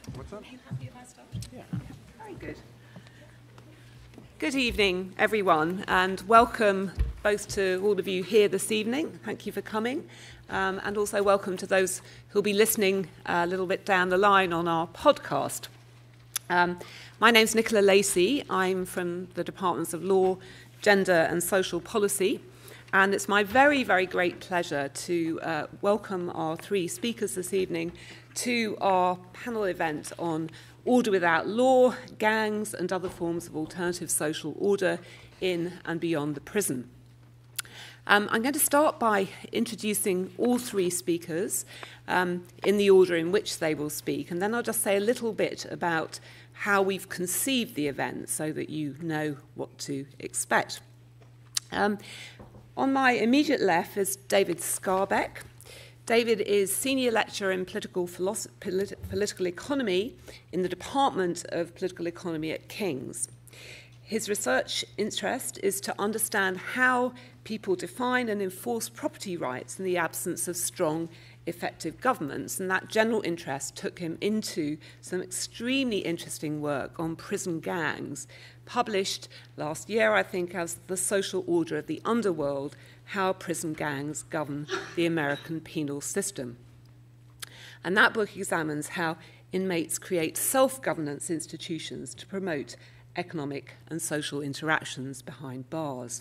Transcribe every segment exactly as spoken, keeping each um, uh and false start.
What's up? Are you happy if I start? Yeah. Very good. Good evening, everyone, and welcome both to all of you here this evening. Thank you for coming, um, and also welcome to those who'll be listening a little bit down the line on our podcast. Um, my name's Nicola Lacey. I'm from the Departments of Law, Gender and Social Policy, and it's my very, very great pleasure to uh, welcome our three speakers this evening to our panel event on order without law, gangs and other forms of alternative social order in and beyond the prison. Um, I'm going to start by introducing all three speakers um, in the order in which they will speak, and then I'll just say a little bit about how we've conceived the event so that you know what to expect. Um, on my immediate left is David Skarbek. David is Senior Lecturer in Political, Philosophy, Polit- Political Economy in the Department of Political Economy at King's. His research interest is to understand how people define and enforce property rights in the absence of strong, effective governments, and that general interest took him into some extremely interesting work on prison gangs, published last year, I think, as The Social Order of the Underworld, How Prison Gangs Govern the American Penal System. And that book examines how inmates create self-governance institutions to promote economic and social interactions behind bars.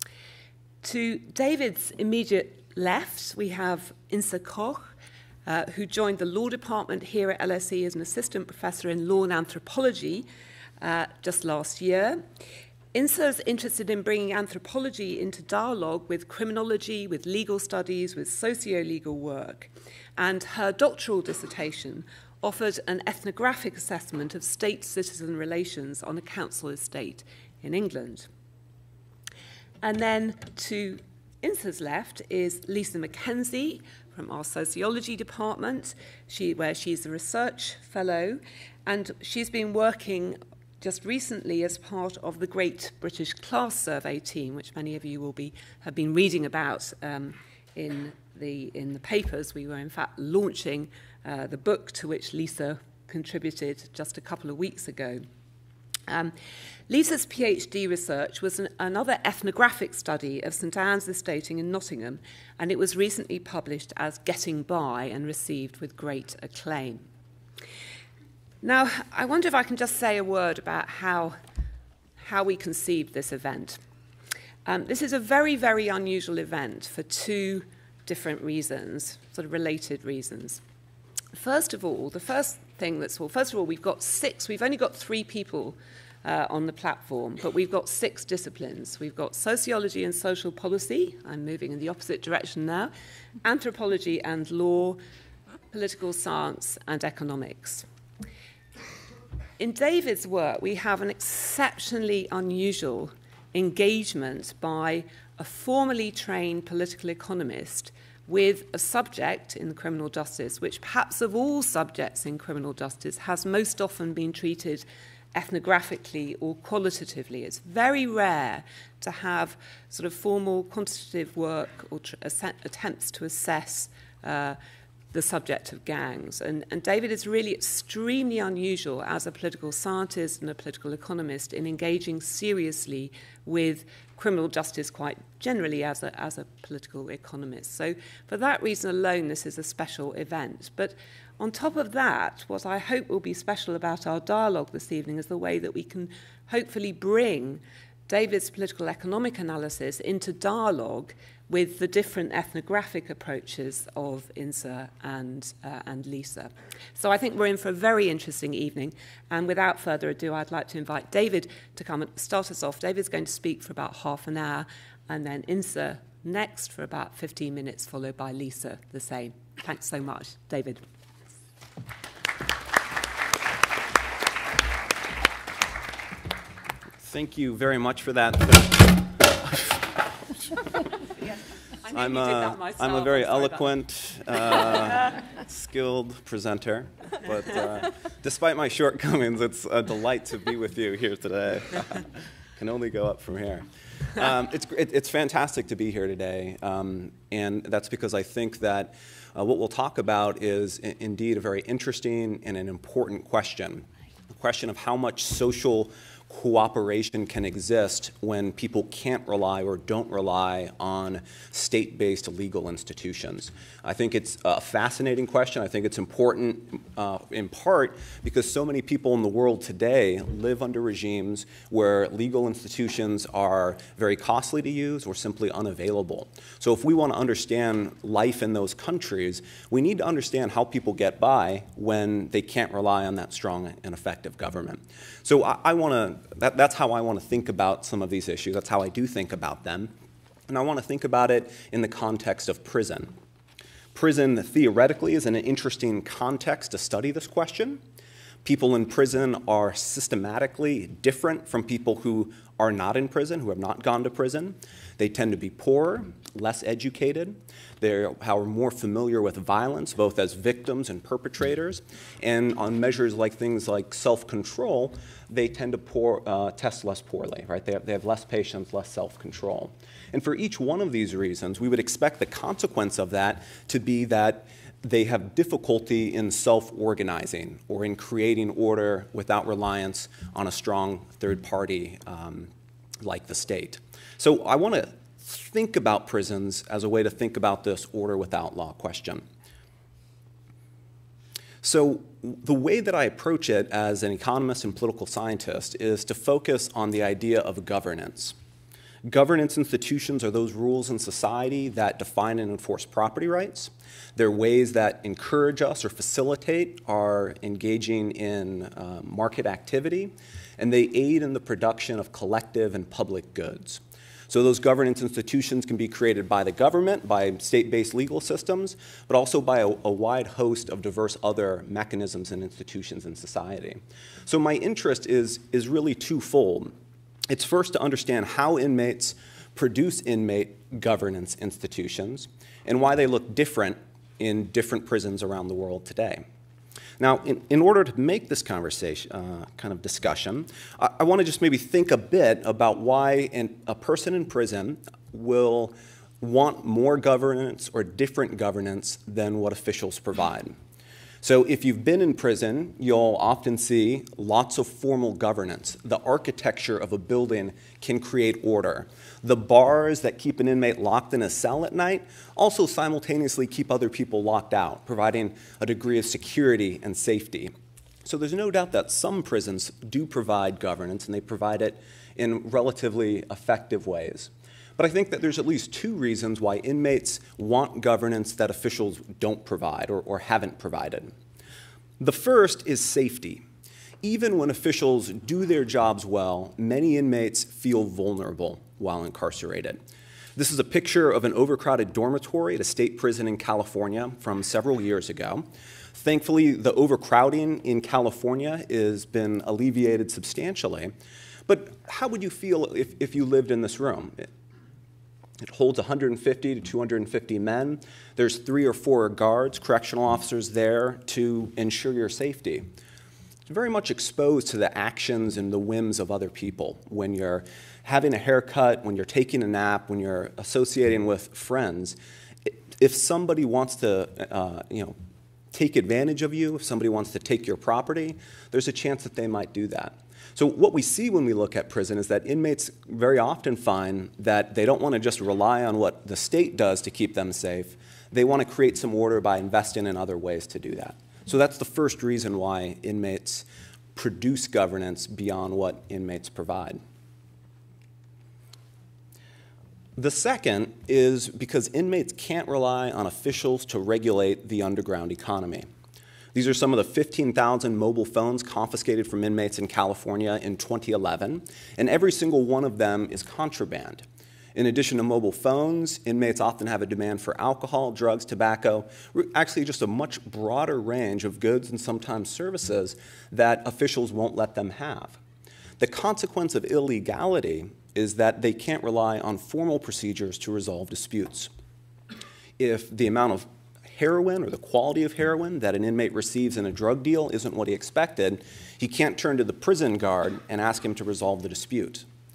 To David's immediate left, we have Insa Koch, uh, who joined the law department here at L S E as an assistant professor in law and anthropology uh, just last year. Insa is interested in bringing anthropology into dialogue with criminology, with legal studies, with socio-legal work, and her doctoral dissertation offered an ethnographic assessment of state-citizen relations on a council estate in England. And then to Insa's left is Lacey McKenzie from our Sociology department, she, where she's a research fellow, and she's been working just recently as part of the Great British Class Survey team, which many of you will be have been reading about um, in the in the papers. We were in fact launching uh, the book to which Lisa contributed just a couple of weeks ago. Um, Lisa's PhD research was an, another ethnographic study of St Anne's Estating in Nottingham, and it was recently published as Getting By and received with great acclaim. Now, I wonder if I can just say a word about how, how we conceived this event. Um, this is a very, very unusual event for two different reasons, sort of related reasons. First of all, the first thing that's, well, first of all, we've got six, we've only got three people uh, on the platform, but we've got six disciplines. We've got sociology and social policy, I'm moving in the opposite direction now, anthropology and law, political science and economics. In David's work, we have an exceptionally unusual engagement by a formally trained political economist with a subject in criminal justice, which perhaps of all subjects in criminal justice has most often been treated ethnographically or qualitatively. It's very rare to have sort of formal quantitative work or tr- attempts to assess uh, the subject of gangs. And, and David is really extremely unusual as a political scientist and a political economist in engaging seriously with criminal justice quite generally as a, as a political economist. So for that reason alone, this is a special event. But on top of that, what I hope will be special about our dialogue this evening is the way that we can hopefully bring David's political economic analysis into dialogue with the different ethnographic approaches of Insa and, uh, and Lisa. So I think we're in for a very interesting evening, and without further ado, I'd like to invite David to come and start us off. David's going to speak for about half an hour, and then Insa next for about fifteen minutes, followed by Lisa the same. Thanks so much. David. Thank you very much for that. I'm a, I'm a very eloquent, uh, skilled presenter, but uh, despite my shortcomings, it's a delight to be with you here today. can only go up from here. Um, it's, it, it's fantastic to be here today, um, and that's because I think that uh, what we'll talk about is I- indeed a very interesting and an important question. The question of how much social cooperation can exist when people can't rely or don't rely on state-based legal institutions. I think it's a fascinating question. I think it's important uh, in part because so many people in the world today live under regimes where legal institutions are very costly to use or simply unavailable. So if we want to understand life in those countries, we need to understand how people get by when they can't rely on that strong and effective government. So I, I want to That, that's how I want to think about some of these issues. That's how I do think about them. And I want to think about it in the context of prison. Prison, theoretically, is an interesting context to study this question. People in prison are systematically different from people who are not in prison, who have not gone to prison. They tend to be poorer, less educated. They are more familiar with violence, both as victims and perpetrators. And on measures like things like self-control, they tend to poor, uh, test less poorly, right? They have, they have less patience, less self-control. And for each one of these reasons, we would expect the consequence of that to be that they have difficulty in self-organizing or in creating order without reliance on a strong third party um, like the state. So I want to think about prisons as a way to think about this order without law question. So the way that I approach it as an economist and political scientist is to focus on the idea of governance. Governance institutions are those rules in society that define and enforce property rights. They're ways that encourage us or facilitate our engaging in uh, market activity, and they aid in the production of collective and public goods. So those governance institutions can be created by the government, by state-based legal systems, but also by a, a wide host of diverse other mechanisms and institutions in society. So my interest is, is really twofold. It's first to understand how inmates produce inmate governance institutions and why they look different in different prisons around the world today. Now, in, in order to make this conversation, uh, kind of discussion, I, I want to just maybe think a bit about why an, a person in prison will want more governance or different governance than what officials provide. So if you've been in prison, you'll often see lots of formal governance. The architecture of a building can create order. The bars that keep an inmate locked in a cell at night also simultaneously keep other people locked out, providing a degree of security and safety. So there's no doubt that some prisons do provide governance, and they provide it in relatively effective ways. But I think that there's at least two reasons why inmates want governance that officials don't provide or, or haven't provided. The first is safety. Even when officials do their jobs well, many inmates feel vulnerable while incarcerated. This is a picture of an overcrowded dormitory at a state prison in California from several years ago. Thankfully, the overcrowding in California has been alleviated substantially. But how would you feel if, if you lived in this room? It holds one hundred fifty to two hundred fifty men. There's three or four guards, correctional officers there to ensure your safety. It's very much exposed to the actions and the whims of other people. When you're having a haircut, when you're taking a nap, when you're associating with friends, if somebody wants to, uh, you know, take advantage of you, if somebody wants to take your property, there's a chance that they might do that. So what we see when we look at prison is that inmates very often find that they don't want to just rely on what the state does to keep them safe. They want to create some order by investing in other ways to do that. So that's the first reason why inmates produce governance beyond what inmates provide. The second is because inmates can't rely on officials to regulate the underground economy. These are some of the fifteen thousand mobile phones confiscated from inmates in California in twenty eleven, and every single one of them is contraband. In addition to mobile phones, inmates often have a demand for alcohol, drugs, tobacco, actually just a much broader range of goods and sometimes services that officials won't let them have. The consequence of illegality is that they can't rely on formal procedures to resolve disputes. If the amount of heroin or the quality of heroin that an inmate receives in a drug deal isn't what he expected, he can't turn to the prison guard and ask him to resolve the dispute.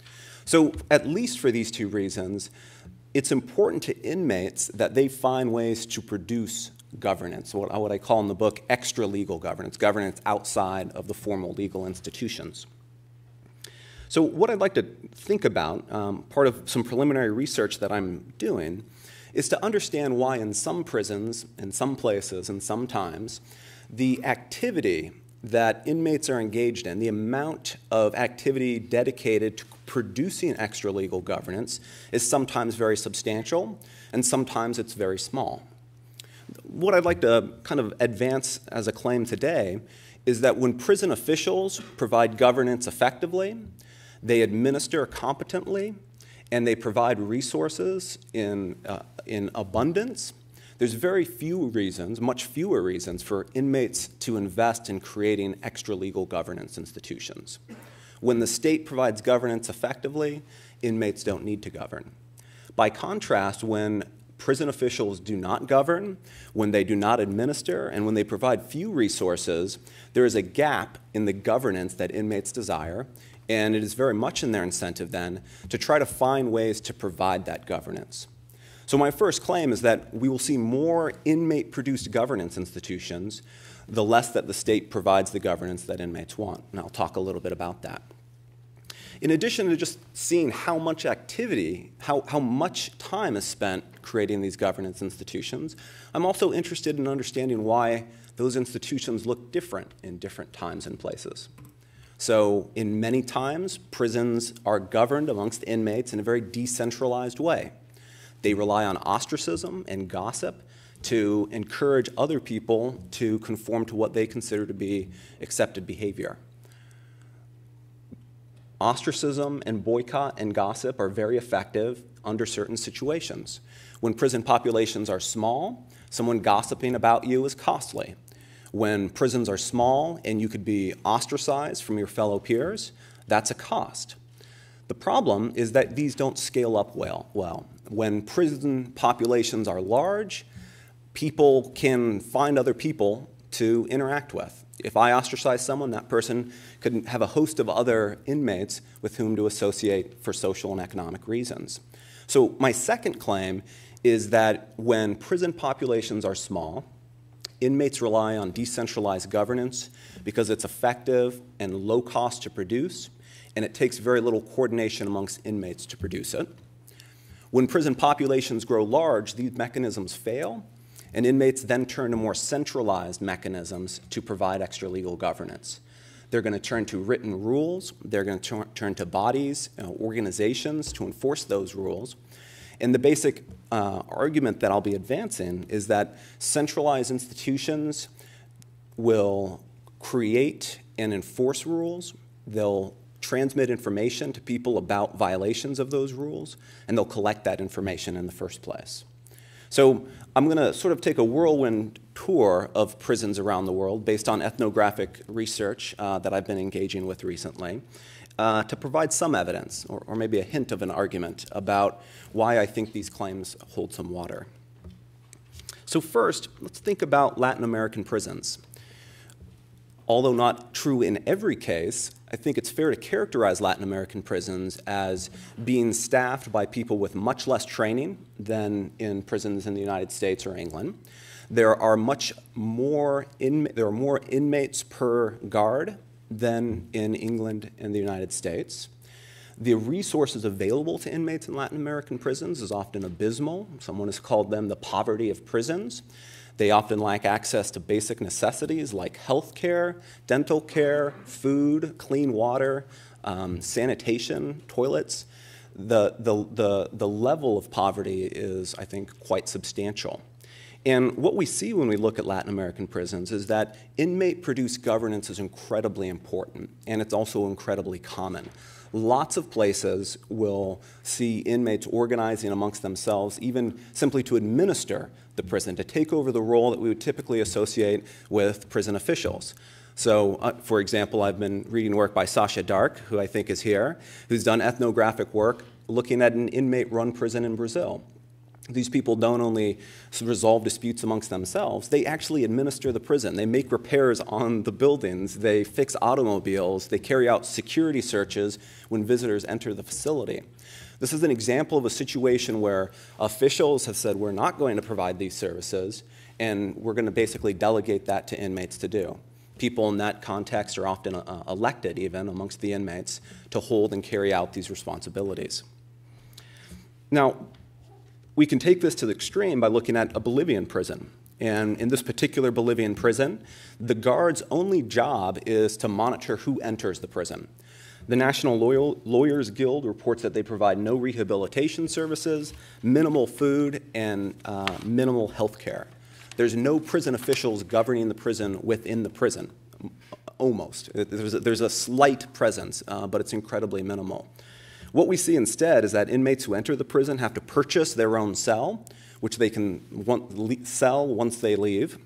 So at least for these two reasons, it's important to inmates that they find ways to produce governance, what, what I call in the book extra-legal governance, governance outside of the formal legal institutions. So what I'd like to think about, um, part of some preliminary research that I'm doing, is to understand why in some prisons, in some places, and sometimes, the activity that inmates are engaged in, the amount of activity dedicated to producing extra-legal governance is sometimes very substantial, and sometimes it's very small. What I'd like to kind of advance as a claim today is that when prison officials provide governance effectively, they administer competently, and they provide resources in, uh, in abundance, there's very few reasons, much fewer reasons, for inmates to invest in creating extra-legal governance institutions. When the state provides governance effectively, inmates don't need to govern. By contrast, when prison officials do not govern, when they do not administer, and when they provide few resources, there is a gap in the governance that inmates desire, and it is very much in their incentive then to try to find ways to provide that governance. So my first claim is that we will see more inmate-produced governance institutions the less that the state provides the governance that inmates want, and I'll talk a little bit about that. In addition to just seeing how much activity, how, how much time is spent creating these governance institutions, I'm also interested in understanding why those institutions look different in different times and places. So in many times, prisons are governed amongst inmates in a very decentralized way. They rely on ostracism and gossip to encourage other people to conform to what they consider to be accepted behavior. Ostracism and boycott and gossip are very effective under certain situations. When prison populations are small, someone gossiping about you is costly. When prisons are small and you could be ostracized from your fellow peers, that's a cost. The problem is that these don't scale up well. well. When prison populations are large, people can find other people to interact with. If I ostracize someone, that person could have a host of other inmates with whom to associate for social and economic reasons. So my second claim is that when prison populations are small, inmates rely on decentralized governance because it's effective and low cost to produce, and it takes very little coordination amongst inmates to produce it. When prison populations grow large, these mechanisms fail, and inmates then turn to more centralized mechanisms to provide extra-legal governance. They're going to turn to written rules. They're going to turn to bodies, you know, organizations to enforce those rules. And the basic uh, argument that I'll be advancing is that centralized institutions will create and enforce rules. They'll transmit information to people about violations of those rules, and they'll collect that information in the first place. So I'm going to sort of take a whirlwind tour of prisons around the world based on ethnographic research uh, that I've been engaging with recently uh, to provide some evidence, or, or maybe a hint of an argument about why I think these claims hold some water. So first, let's think about Latin American prisons. Although not true in every case, I think it's fair to characterize Latin American prisons as being staffed by people with much less training than in prisons in the United States or England. There are much more, in, there are more inmates per guard than in England and the United States. The resources available to inmates in Latin American prisons is often abysmal. Someone has called them the poverty of prisons. They often lack access to basic necessities like health care, dental care, food, clean water, um, sanitation, toilets. The, the, the, the level of poverty is, I think, quite substantial. And what we see when we look at Latin American prisons is that inmate-produced governance is incredibly important, and it's also incredibly common. Lots of places will see inmates organizing amongst themselves, even simply to administer the prison, to take over the role that we would typically associate with prison officials. So, uh, for example, I've been reading work by Sasha Dark, who I think is here, who's done ethnographic work looking at an inmate-run prison in Brazil. These people don't only resolve disputes amongst themselves, they actually administer the prison. They make repairs on the buildings, they fix automobiles, they carry out security searches when visitors enter the facility. This is an example of a situation where officials have said, we're not going to provide these services, and we're going to basically delegate that to inmates to do. People in that context are often uh, elected, even amongst the inmates, to hold and carry out these responsibilities. Now, we can take this to the extreme by looking at a Bolivian prison. And in this particular Bolivian prison, the guard's only job is to monitor who enters the prison. The National Lawyers Guild reports that they provide no rehabilitation services, minimal food, and uh, minimal health care. There's no prison officials governing the prison within the prison, almost. There's a, there's a slight presence, uh, but it's incredibly minimal. What we see instead is that inmates who enter the prison have to purchase their own cell, which they can want, sell once they leave.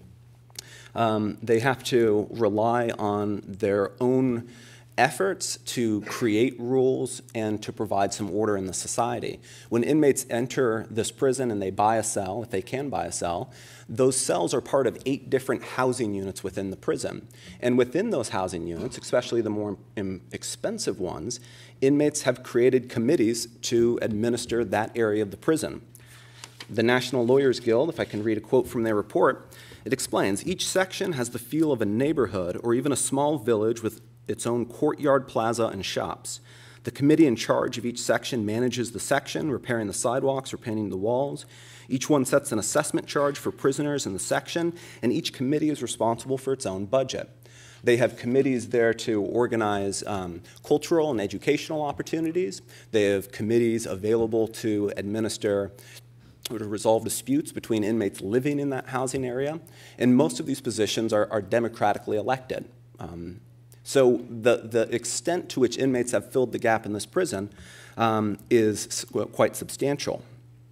Um, they have to rely on their own efforts to create rules and to provide some order in the society. When inmates enter this prison and they buy a cell, if they can buy a cell, those cells are part of eight different housing units within the prison. And within those housing units, especially the more expensive ones, inmates have created committees to administer that area of the prison. The National Lawyers Guild, if I can read a quote from their report, it explains, each section has the feel of a neighborhood or even a small village with its own courtyard, plaza, and shops. The committee in charge of each section manages the section, repairing the sidewalks or painting the walls. Each one sets an assessment charge for prisoners in the section, and each committee is responsible for its own budget. They have committees there to organize um, cultural and educational opportunities. They have committees available to administer or to resolve disputes between inmates living in that housing area. And most of these positions are, are democratically elected. Um, so the, the extent to which inmates have filled the gap in this prison um, is quite substantial.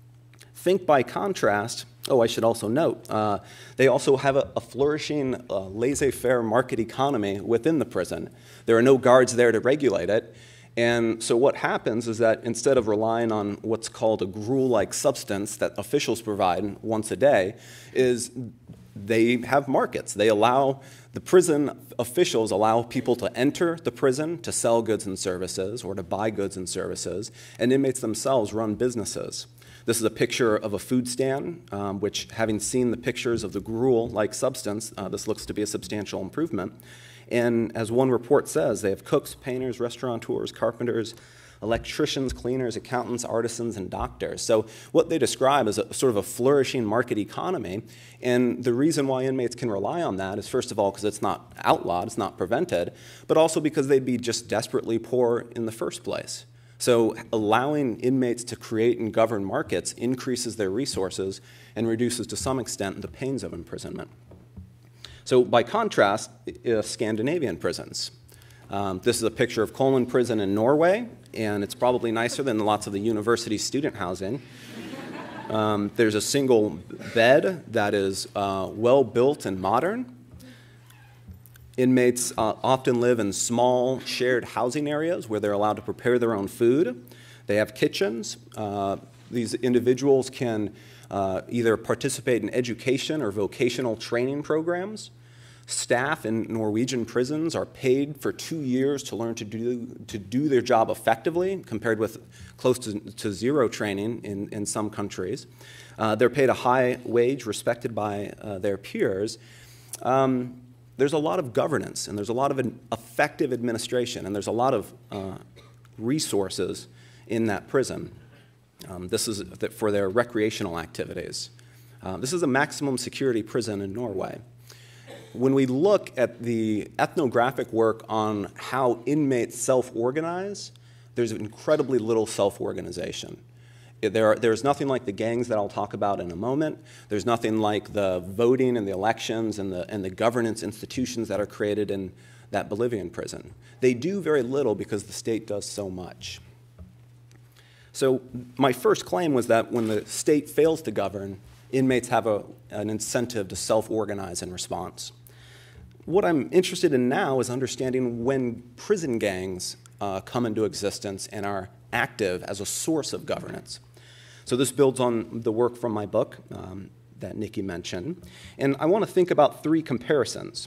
Think by contrast, oh, I should also note, uh, they also have a, a flourishing uh, laissez-faire market economy within the prison. There are no guards there to regulate it. And so what happens is that instead of relying on what's called a gruel-like substance that officials provide once a day, is they have markets. They allow, the prison officials allow people to enter the prison to sell goods and services or to buy goods and services, and inmates themselves run businesses. This is a picture of a food stand, um, which, having seen the pictures of the gruel-like substance, uh, this looks to be a substantial improvement. And as one report says, they have cooks, painters, restaurateurs, carpenters, electricians, cleaners, accountants, artisans, and doctors. So what they describe is a sort of a flourishing market economy. And the reason why inmates can rely on that is, first of all, because it's not outlawed, it's not prevented, but also because they'd be just desperately poor in the first place. So allowing inmates to create and govern markets increases their resources and reduces to some extent the pains of imprisonment. So by contrast, uh, Scandinavian prisons. Um, this is a picture of Kollen prison in Norway, and it's probably nicer than lots of the university student housing. Um, there's a single bed that is uh, well built and modern. Inmates uh, often live in small shared housing areas where they're allowed to prepare their own food. They have kitchens. Uh, these individuals can uh, either participate in education or vocational training programs. Staff in Norwegian prisons are paid for two years to learn to do, to do their job effectively, compared with close to, to zero training in, in some countries. Uh, they're paid a high wage, respected by uh, their peers. Um, there's a lot of governance, and there's a lot of an effective administration, and there's a lot of uh, resources in that prison. Um, this is for their recreational activities. Uh, this is a maximum security prison in Norway. When we look at the ethnographic work on how inmates self-organize, there's incredibly little self-organization. There are, there's nothing like the gangs that I'll talk about in a moment. There's nothing like the voting and the elections and the, and the governance institutions that are created in that Bolivian prison. They do very little because the state does so much. So my first claim was that when the state fails to govern, inmates have a, an incentive to self-organize in response. What I'm interested in now is understanding when prison gangs uh, come into existence and are active as a source of governance. So this builds on the work from my book um, that Nikki mentioned. And I want to think about three comparisons.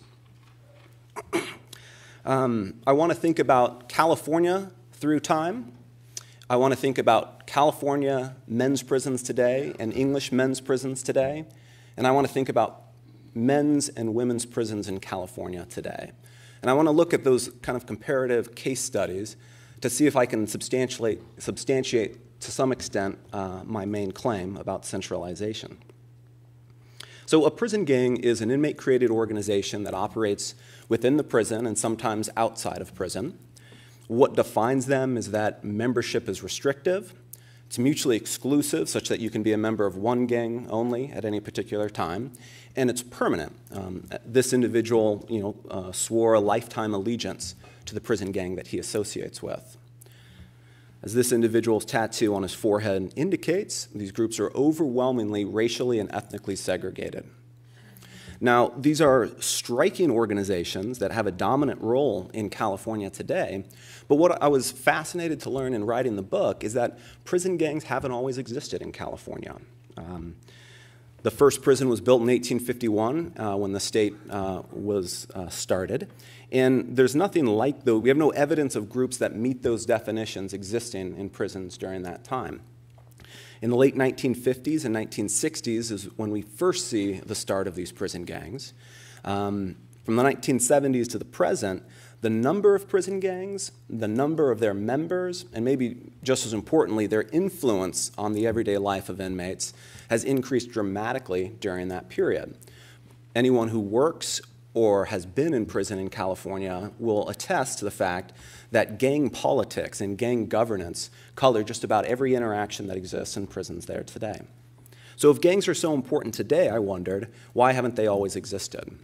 um, I want to think about California through time. I want to think about California men's prisons today and English men's prisons today. And I want to think about men's and women's prisons in California today. And I want to look at those kind of comparative case studies to see if I can substantiate, substantiate to some extent uh, my main claim about centralization. So a prison gang is an inmate-created organization that operates within the prison and sometimes outside of prison. What defines them is that membership is restrictive, it's mutually exclusive, such that you can be a member of one gang only at any particular time, and it's permanent. Um, this individual, you know, uh, swore a lifetime allegiance to the prison gang that he associates with. As this individual's tattoo on his forehead indicates, these groups are overwhelmingly racially and ethnically segregated. Now, these are striking organizations that have a dominant role in California today, but what I was fascinated to learn in writing the book is that prison gangs haven't always existed in California. Um, the first prison was built in eighteen fifty-one uh, when the state uh, was uh, started, and there's nothing like those, we have no evidence of groups that meet those definitions existing in prisons during that time. In the late nineteen fifties and nineteen sixties is when we first see the start of these prison gangs. Um, from the nineteen seventies to the present, the number of prison gangs, the number of their members, and maybe just as importantly, their influence on the everyday life of inmates has increased dramatically during that period. Anyone who works or has been in prison in California will attest to the fact that gang politics and gang governance color just about every interaction that exists in prisons there today. So if gangs are so important today, I wondered, why haven't they always existed?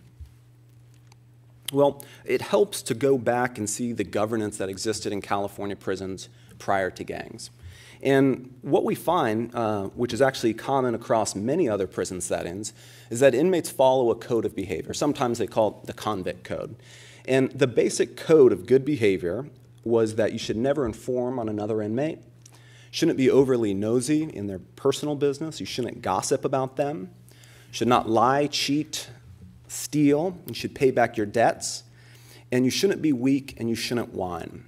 Well, it helps to go back and see the governance that existed in California prisons prior to gangs. And what we find, uh, which is actually common across many other prison settings, is that inmates follow a code of behavior. Sometimes they call it the convict code. And the basic code of good behavior was that you should never inform on another inmate, shouldn't be overly nosy in their personal business, you shouldn't gossip about them, should not lie, cheat, steal, you should pay back your debts, and you shouldn't be weak and you shouldn't whine.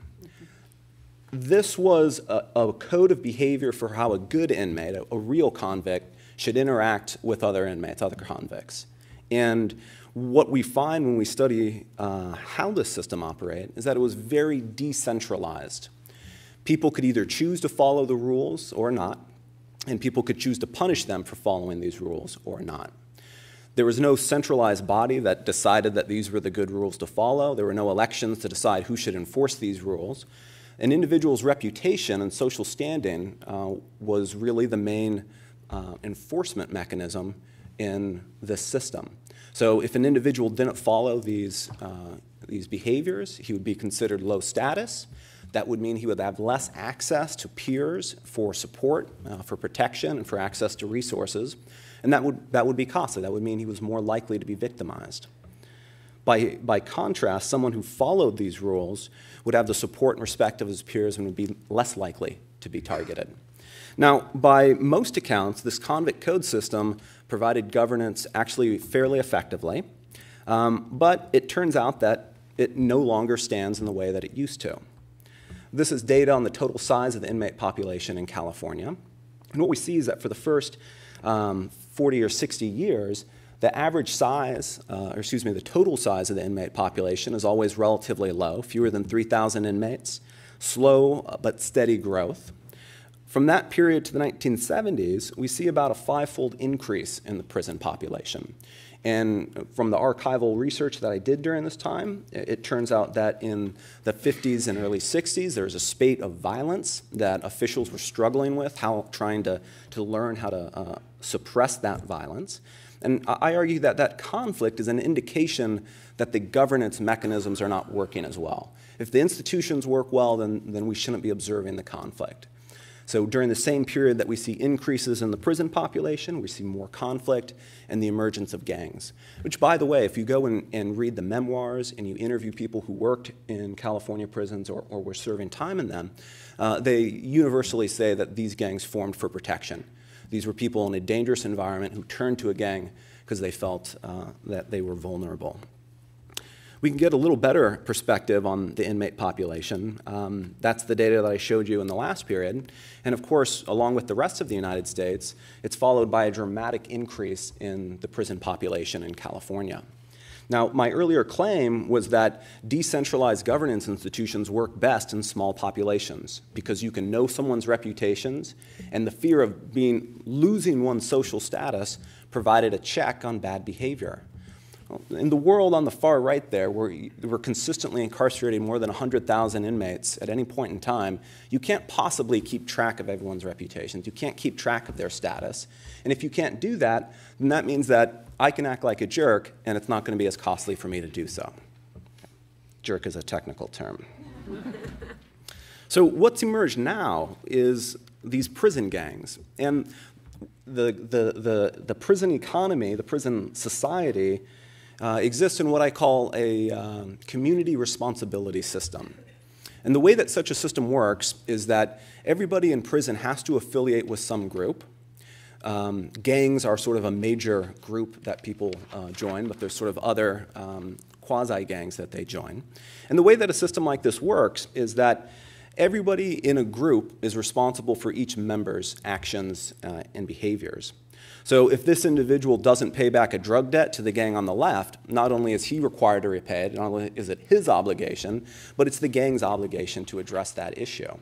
This was a, a code of behavior for how a good inmate, a, a real convict, should interact with other inmates, other convicts. And what we find when we study uh, how this system operates is that it was very decentralized. People could either choose to follow the rules or not, and people could choose to punish them for following these rules or not. There was no centralized body that decided that these were the good rules to follow. There were no elections to decide who should enforce these rules. An individual's reputation and social standing uh, was really the main uh, enforcement mechanism in this system. So if an individual didn't follow these, uh, these behaviors, he would be considered low status. That would mean he would have less access to peers for support, uh, for protection, and for access to resources. And that would, that would be costly. That would mean he was more likely to be victimized. By, by contrast, someone who followed these rules would have the support and respect of his peers and would be less likely to be targeted. Now, by most accounts, this convict code system provided governance actually fairly effectively, um, but it turns out that it no longer stands in the way that it used to. This is data on the total size of the inmate population in California. And what we see is that for the first um, forty or sixty years, the average size, uh, or excuse me, the total size of the inmate population is always relatively low, fewer than three thousand inmates, slow but steady growth. From that period to the nineteen seventies, we see about a five-fold increase in the prison population. And from the archival research that I did during this time, it turns out that in the fifties and early sixties, there was a spate of violence that officials were struggling with, how trying to, to learn how to uh, suppress that violence. And I argue that that conflict is an indication that the governance mechanisms are not working as well. If the institutions work well, then, then we shouldn't be observing the conflict. So during the same period that we see increases in the prison population, we see more conflict and the emergence of gangs. Which, by the way, if you go and, and read the memoirs and you interview people who worked in California prisons or, or were serving time in them, uh, they universally say that these gangs formed for protection. These were people in a dangerous environment who turned to a gang because they felt uh, that they were vulnerable. We can get a little better perspective on the inmate population. Um, that's the data that I showed you in the last period. And of course, along with the rest of the United States, it's followed by a dramatic increase in the prison population in California. Now, my earlier claim was that decentralized governance institutions work best in small populations because you can know someone's reputations, and the fear of being losing one's social status provided a check on bad behavior. In the world on the far right there, where we're consistently incarcerating more than one hundred thousand inmates at any point in time, you can't possibly keep track of everyone's reputations. You can't keep track of their status. And if you can't do that, then that means that I can act like a jerk, and it's not going to be as costly for me to do so. Jerk is a technical term. So what's emerged now is these prison gangs. And the, the, the, the prison economy, the prison society, Uh, exists in what I call a um, community responsibility system. And the way that such a system works is that everybody in prison has to affiliate with some group. Um, gangs are sort of a major group that people uh, join, but there's sort of other um, quasi-gangs that they join. And the way that a system like this works is that everybody in a group is responsible for each member's actions uh, and behaviors. So if this individual doesn't pay back a drug debt to the gang on the left, not only is he required to repay it, not only is it his obligation, but it's the gang's obligation to address that issue.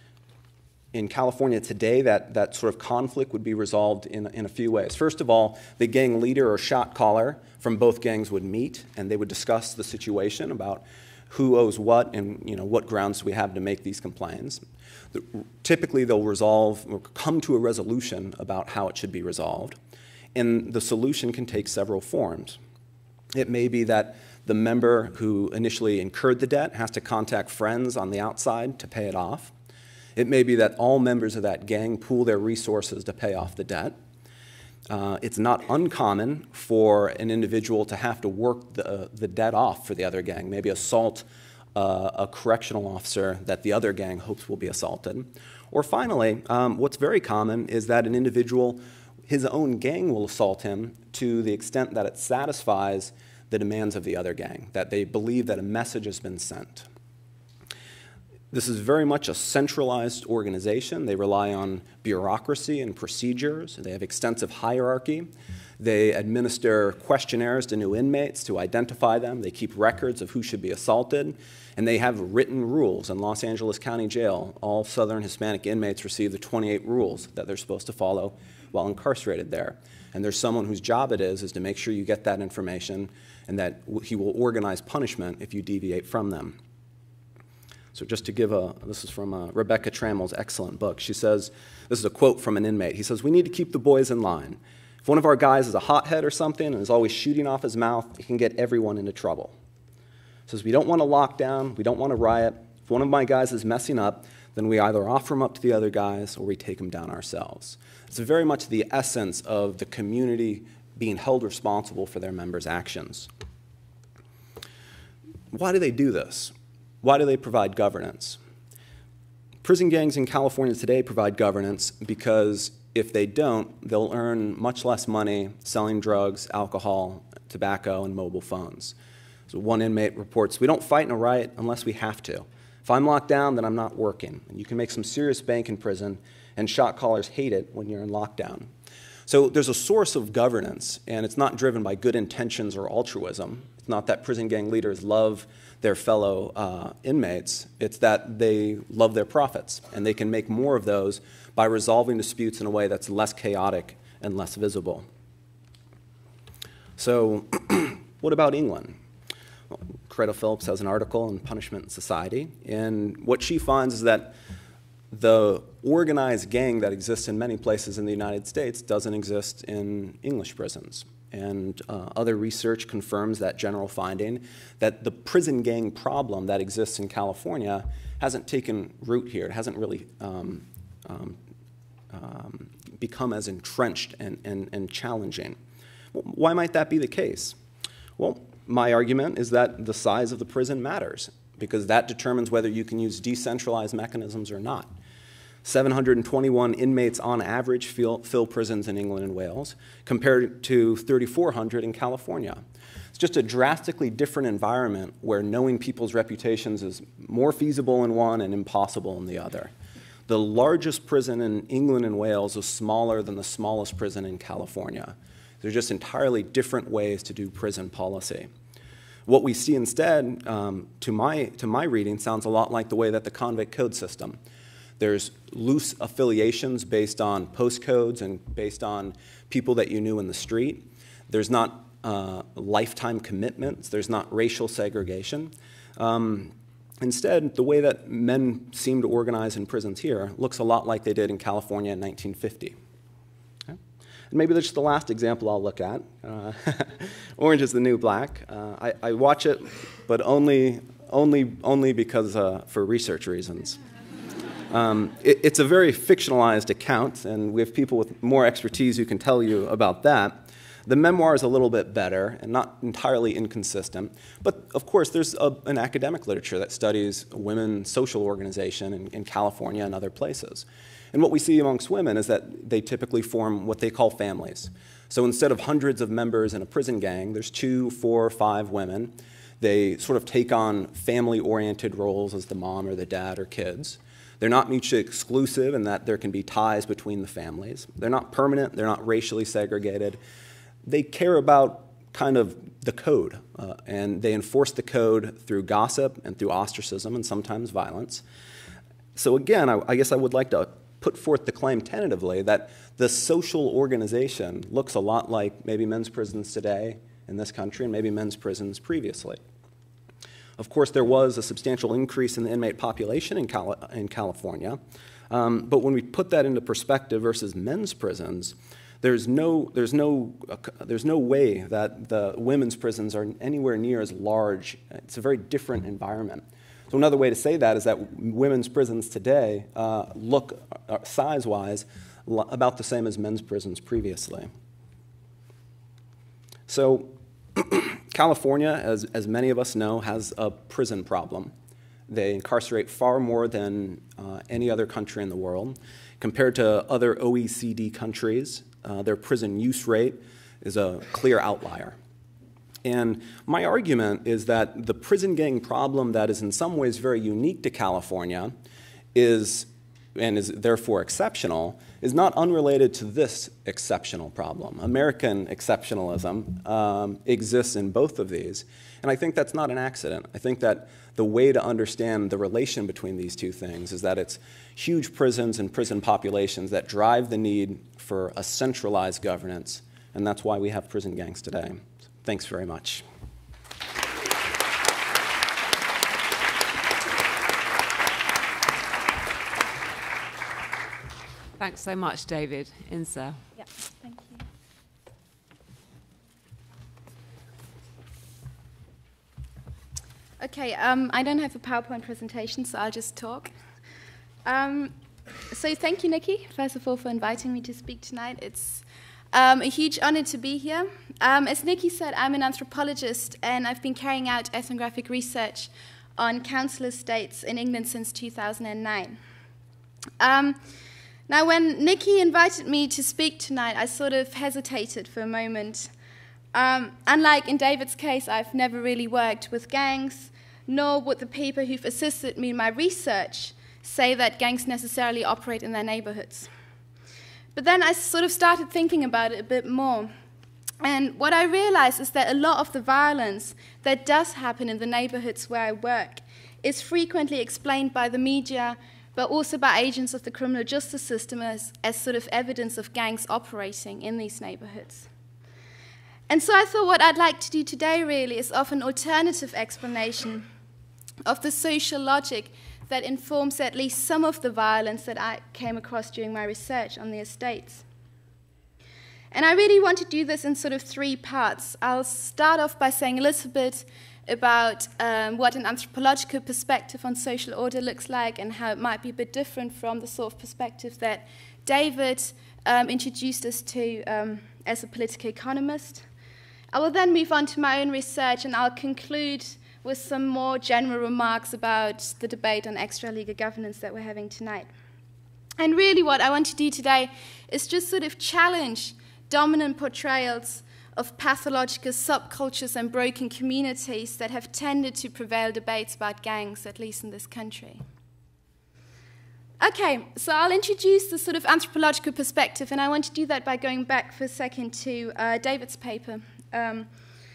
In California today, that, that sort of conflict would be resolved in, in a few ways. First of all, the gang leader or shot caller from both gangs would meet, and they would discuss the situation about who owes what and you know, what grounds do we have to make these complaints. Typically, they'll resolve or come to a resolution about how it should be resolved, and the solution can take several forms. It may be that the member who initially incurred the debt has to contact friends on the outside to pay it off. It may be that all members of that gang pool their resources to pay off the debt. Uh, it's not uncommon for an individual to have to work the, uh, the debt off for the other gang, maybe assault uh, a correctional officer that the other gang hopes will be assaulted. Or finally, um, what's very common is that an individual, his own gang will assault him to the extent that it satisfies the demands of the other gang, that they believe that a message has been sent. This is very much a centralized organization. They rely on bureaucracy and procedures. They have extensive hierarchy. They administer questionnaires to new inmates to identify them. They keep records of who should be assaulted. And they have written rules. In Los Angeles County Jail, all Southern Hispanic inmates receive the twenty-eight rules that they're supposed to follow while incarcerated there. And there's someone whose job it is, is to make sure you get that information and that he will organize punishment if you deviate from them. So just to give a, this is from uh, Rebecca Trammell's excellent book. She says, this is a quote from an inmate. He says, "We need to keep the boys in line. If one of our guys is a hothead or something and is always shooting off his mouth, it can get everyone into trouble." He says, "We don't want to lock down. We don't want to riot. If one of my guys is messing up, then we either offer him up to the other guys or we take him down ourselves." It's very much the essence of the community being held responsible for their members' actions. Why do they do this? Why do they provide governance? Prison gangs in California today provide governance because if they don't, they'll earn much less money selling drugs, alcohol, tobacco, and mobile phones. So one inmate reports, "We don't fight in a riot unless we have to. If I'm locked down, then I'm not working." And you can make some serious bank in prison, and shot callers hate it when you're in lockdown. So there's a source of governance, and it's not driven by good intentions or altruism. It's not that prison gang leaders love their fellow uh, inmates. It's that they love their profits, and they can make more of those by resolving disputes in a way that's less chaotic and less visible. So what about England? Well, Coretta Phillips has an article in Punishment and Society, and what she finds is that the organized gang that exists in many places in the United States doesn't exist in English prisons. And uh, other research confirms that general finding, that the prison gang problem that exists in California hasn't taken root here. It hasn't really um, um, um, become as entrenched and, and, and challenging. Why might that be the case? Well, my argument is that the size of the prison matters, because that determines whether you can use decentralized mechanisms or not. seven hundred twenty-one inmates on average fill, fill prisons in England and Wales, compared to thirty-four hundred in California. It's just a drastically different environment where knowing people's reputations is more feasible in one and impossible in the other. The largest prison in England and Wales is smaller than the smallest prison in California. They're just entirely different ways to do prison policy. What we see instead, um, to, my, to my reading, sounds a lot like the way that the convict code system. There's loose affiliations based on postcodes and based on people that you knew in the street. There's not uh, lifetime commitments. There's not racial segregation. Um, instead, the way that men seem to organize in prisons here looks a lot like they did in California in nineteen fifty. Okay? And maybe that's just the last example I'll look at. Uh, Orange is the New Black. Uh, I, I watch it, but only, only, only because uh, for research reasons. Um, it, it's a very fictionalized account, and we have people with more expertise who can tell you about that. The memoir is a little bit better and not entirely inconsistent, but of course there's a, an academic literature that studies women's social organization in, in California and other places. And what we see amongst women is that they typically form what they call families. So instead of hundreds of members in a prison gang, there's two, four, five women. They sort of take on family-oriented roles as the mom or the dad or kids. They're not mutually exclusive in that there can be ties between the families. They're not permanent. They're not racially segregated. They care about kind of the code, uh, and they enforce the code through gossip and through ostracism and sometimes violence. So again, I, I guess I would like to put forth the claim tentatively that the social organization looks a lot like maybe men's prisons today in this country and maybe men's prisons previously. Of course, there was a substantial increase in the inmate population in, Cali in California, um, but when we put that into perspective versus men's prisons, there's no, there's, no, uh, there's no way that the women's prisons are anywhere near as large. It's a very different environment. So another way to say that is that women's prisons today uh, look, uh, size-wise, about the same as men's prisons previously. So California, as, as many of us know, has a prison problem. They incarcerate far more than uh, any other country in the world. Compared to other O E C D countries, uh, their prison use rate is a clear outlier. And my argument is that the prison gang problem that is in some ways very unique to California is, and is therefore exceptional, is not unrelated to this exceptional problem. American exceptionalism um, exists in both of these, and I think that's not an accident. I think that the way to understand the relation between these two things is that it's huge prisons and prison populations that drive the need for a centralized governance, and that's why we have prison gangs today. Thanks very much. Thanks so much, David. Insa. Yeah, thank you. Okay, um, I don't have a PowerPoint presentation, so I'll just talk. Um, so thank you, Nikki, first of all, for inviting me to speak tonight. It's um, a huge honor to be here. Um, as Nikki said, I'm an anthropologist, and I've been carrying out ethnographic research on council estates in England since two thousand nine. Um, Now, when Nikki invited me to speak tonight, I sort of hesitated for a moment. Um, unlike in David's case, I've never really worked with gangs, nor would the people who've assisted me in my research say that gangs necessarily operate in their neighborhoods. But then I sort of started thinking about it a bit more. And what I realized is that a lot of the violence that does happen in the neighborhoods where I work is frequently explained by the media, but also by agents of the criminal justice system as, as sort of evidence of gangs operating in these neighborhoods. And so I thought what I'd like to do today really is offer an alternative explanation of the social logic that informs at least some of the violence that I came across during my research on the estates. And I really want to do this in sort of three parts. I'll start off by saying a little bit about um, what an anthropological perspective on social order looks like and how it might be a bit different from the sort of perspective that David um, introduced us to um, as a political economist. I will then move on to my own research, and I'll conclude with some more general remarks about the debate on extra-legal governance that we're having tonight. And really what I want to do today is just sort of challenge dominant portrayals of pathological subcultures and broken communities that have tended to prevail debates about gangs, at least in this country. Okay, so I'll introduce the sort of anthropological perspective, and I want to do that by going back for a second to uh, David's paper. Um,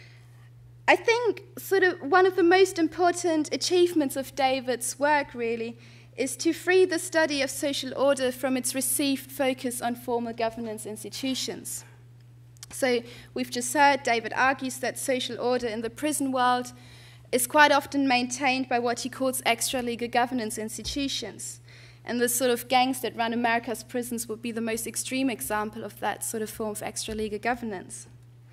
I think sort of one of the most important achievements of David's work, really, is to free the study of social order from its received focus on formal governance institutions. So we've just heard David argues that social order in the prison world is quite often maintained by what he calls extra-legal governance institutions. And the sort of gangs that run America's prisons would be the most extreme example of that sort of form of extra-legal governance.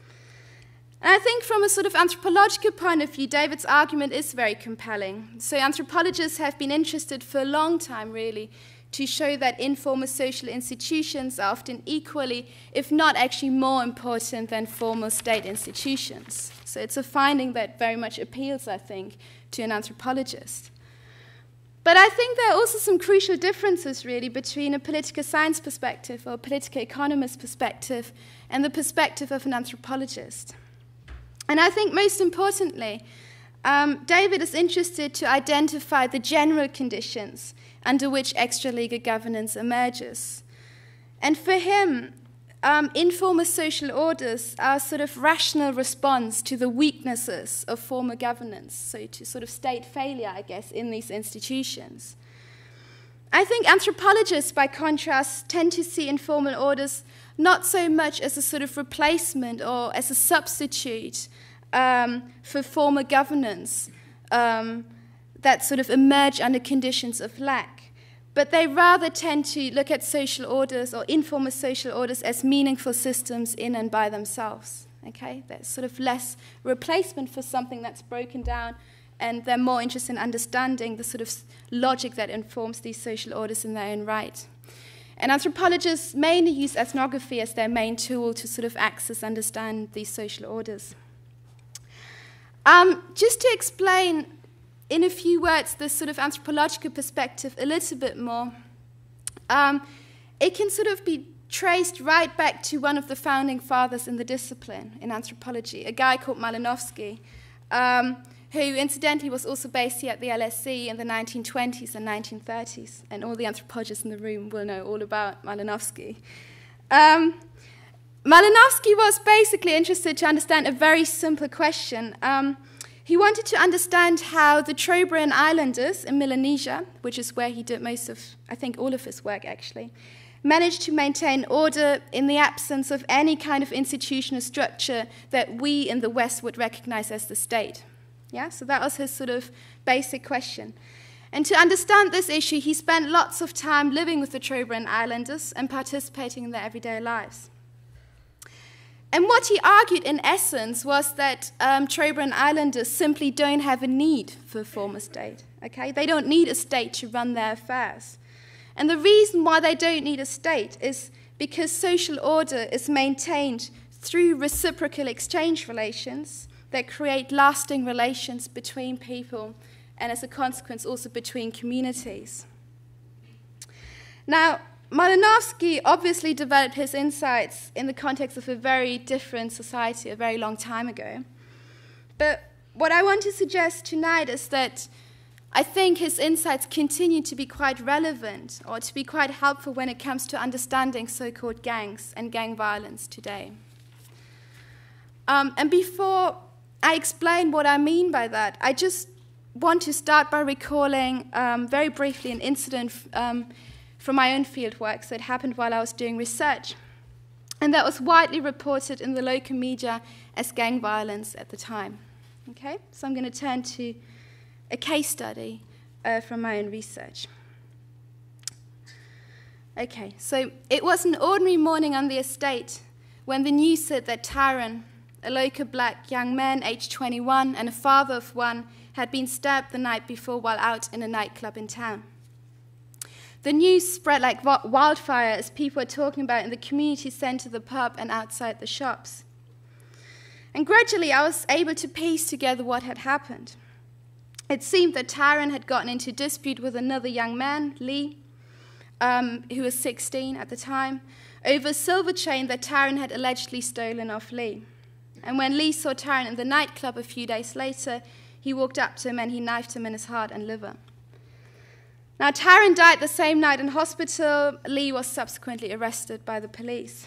And I think from a sort of anthropological point of view, David's argument is very compelling. So anthropologists have been interested for a long time, really, to show that informal social institutions are often equally, if not actually more important than formal state institutions. So it's a finding that very much appeals, I think, to an anthropologist. But I think there are also some crucial differences, really, between a political science perspective or a political economist perspective and the perspective of an anthropologist. And I think most importantly, um, David is interested to identify the general conditions under which extra-legal governance emerges. And for him, um, informal social orders are a sort of rational response to the weaknesses of formal governance, so to sort of state failure, I guess, in these institutions. I think anthropologists, by contrast, tend to see informal orders not so much as a sort of replacement or as a substitute um, for formal governance um, that sort of emerge under conditions of lack, but they rather tend to look at social orders or informal social orders as meaningful systems in and by themselves. Okay, there's sort of less replacement for something that's broken down, and they're more interested in understanding the sort of logic that informs these social orders in their own right. And anthropologists mainly use ethnography as their main tool to sort of access, understand these social orders. Um, just to explain in a few words this sort of anthropological perspective a little bit more, um, it can sort of be traced right back to one of the founding fathers in the discipline in anthropology, a guy called Malinowski, um, who incidentally was also based here at the L S E in the nineteen twenties and nineteen thirties, and all the anthropologists in the room will know all about Malinowski. Um, Malinowski was basically interested to understand a very simple question. Um, he wanted to understand how the Trobriand Islanders in Melanesia, which is where he did most of, I think all of his work actually, managed to maintain order in the absence of any kind of institutional structure that we in the West would recognize as the state. Yeah, so that was his sort of basic question. And to understand this issue, he spent lots of time living with the Trobriand Islanders and participating in their everyday lives. And what he argued, in essence, was that um, Trobriand Islanders simply don't have a need for a formal state. Okay? They don't need a state to run their affairs. And the reason why they don't need a state is because social order is maintained through reciprocal exchange relations that create lasting relations between people and, as a consequence, also between communities. Now, Malinowski obviously developed his insights in the context of a very different society a very long time ago. But what I want to suggest tonight is that I think his insights continue to be quite relevant or to be quite helpful when it comes to understanding so-called gangs and gang violence today. Um, and before I explain what I mean by that, I just want to start by recalling um, very briefly an incident um, from my own fieldwork that happened while I was doing research, and that was widely reported in the local media as gang violence at the time. Okay, so I'm going to turn to a case study uh, from my own research. Okay, so it was an ordinary morning on the estate when the news said that Taran, a local black young man, aged twenty-one, and a father of one, had been stabbed the night before while out in a nightclub in town. The news spread like wildfire as people were talking about it in the community centre, the pub, and outside the shops. And gradually I was able to piece together what had happened. It seemed that Tyrone had gotten into dispute with another young man, Lee, um, who was sixteen at the time, over a silver chain that Tyrone had allegedly stolen off Lee. And when Lee saw Tyrone in the nightclub a few days later, he walked up to him and he knifed him in his heart and liver. Now, Tyrone died the same night in hospital. Lee was subsequently arrested by the police.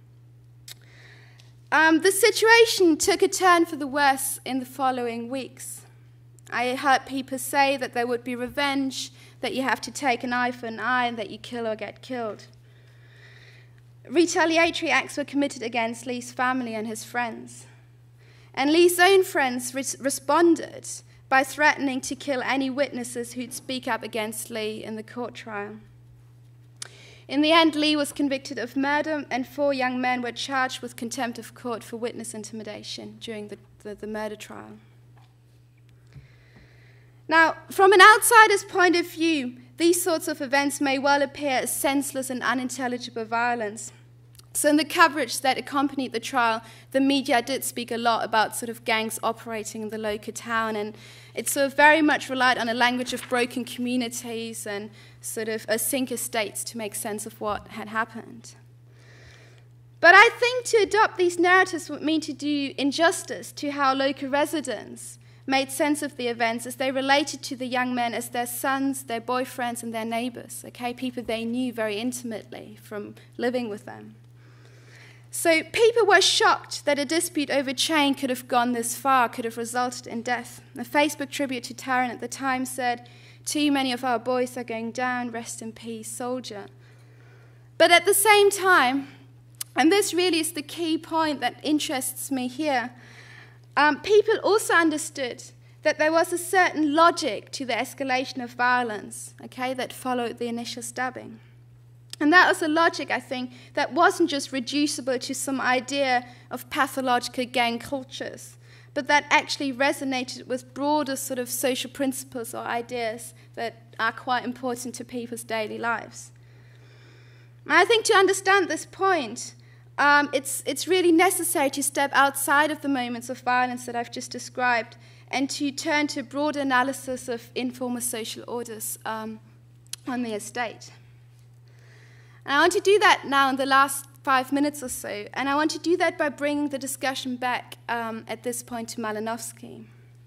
Um, the situation took a turn for the worse in the following weeks. I heard people say that there would be revenge, that you have to take an eye for an eye, and that you kill or get killed. Retaliatory acts were committed against Lee's family and his friends. And Lee's own friends re- responded by threatening to kill any witnesses who'd speak up against Lee in the court trial. In the end, Lee was convicted of murder, and four young men were charged with contempt of court for witness intimidation during the, the, the murder trial. Now, from an outsider's point of view, these sorts of events may well appear as senseless and unintelligible violence. So in the coverage that accompanied the trial, the media did speak a lot about sort of gangs operating in the local town, and it sort of very much relied on a language of broken communities and sort of a sinker states to make sense of what had happened. But I think to adopt these narratives would mean to do injustice to how local residents made sense of the events as they related to the young men as their sons, their boyfriends, and their neighbors, okay, people they knew very intimately from living with them. So people were shocked that a dispute over chain could have gone this far, could have resulted in death. A Facebook tribute to Tyrone at the time said, "Too many of our boys are going down, rest in peace, soldier." But at the same time, and this really is the key point that interests me here, um, people also understood that there was a certain logic to the escalation of violence, okay, that followed the initial stabbing. And that was a logic, I think, that wasn't just reducible to some idea of pathological gang cultures, but that actually resonated with broader sort of social principles or ideas that are quite important to people's daily lives. And I think to understand this point, um, it's, it's really necessary to step outside of the moments of violence that I've just described and to turn to a broader analysis of informal social orders um, on the estate. And I want to do that now in the last five minutes or so, and I want to do that by bringing the discussion back um, at this point to Malinowski.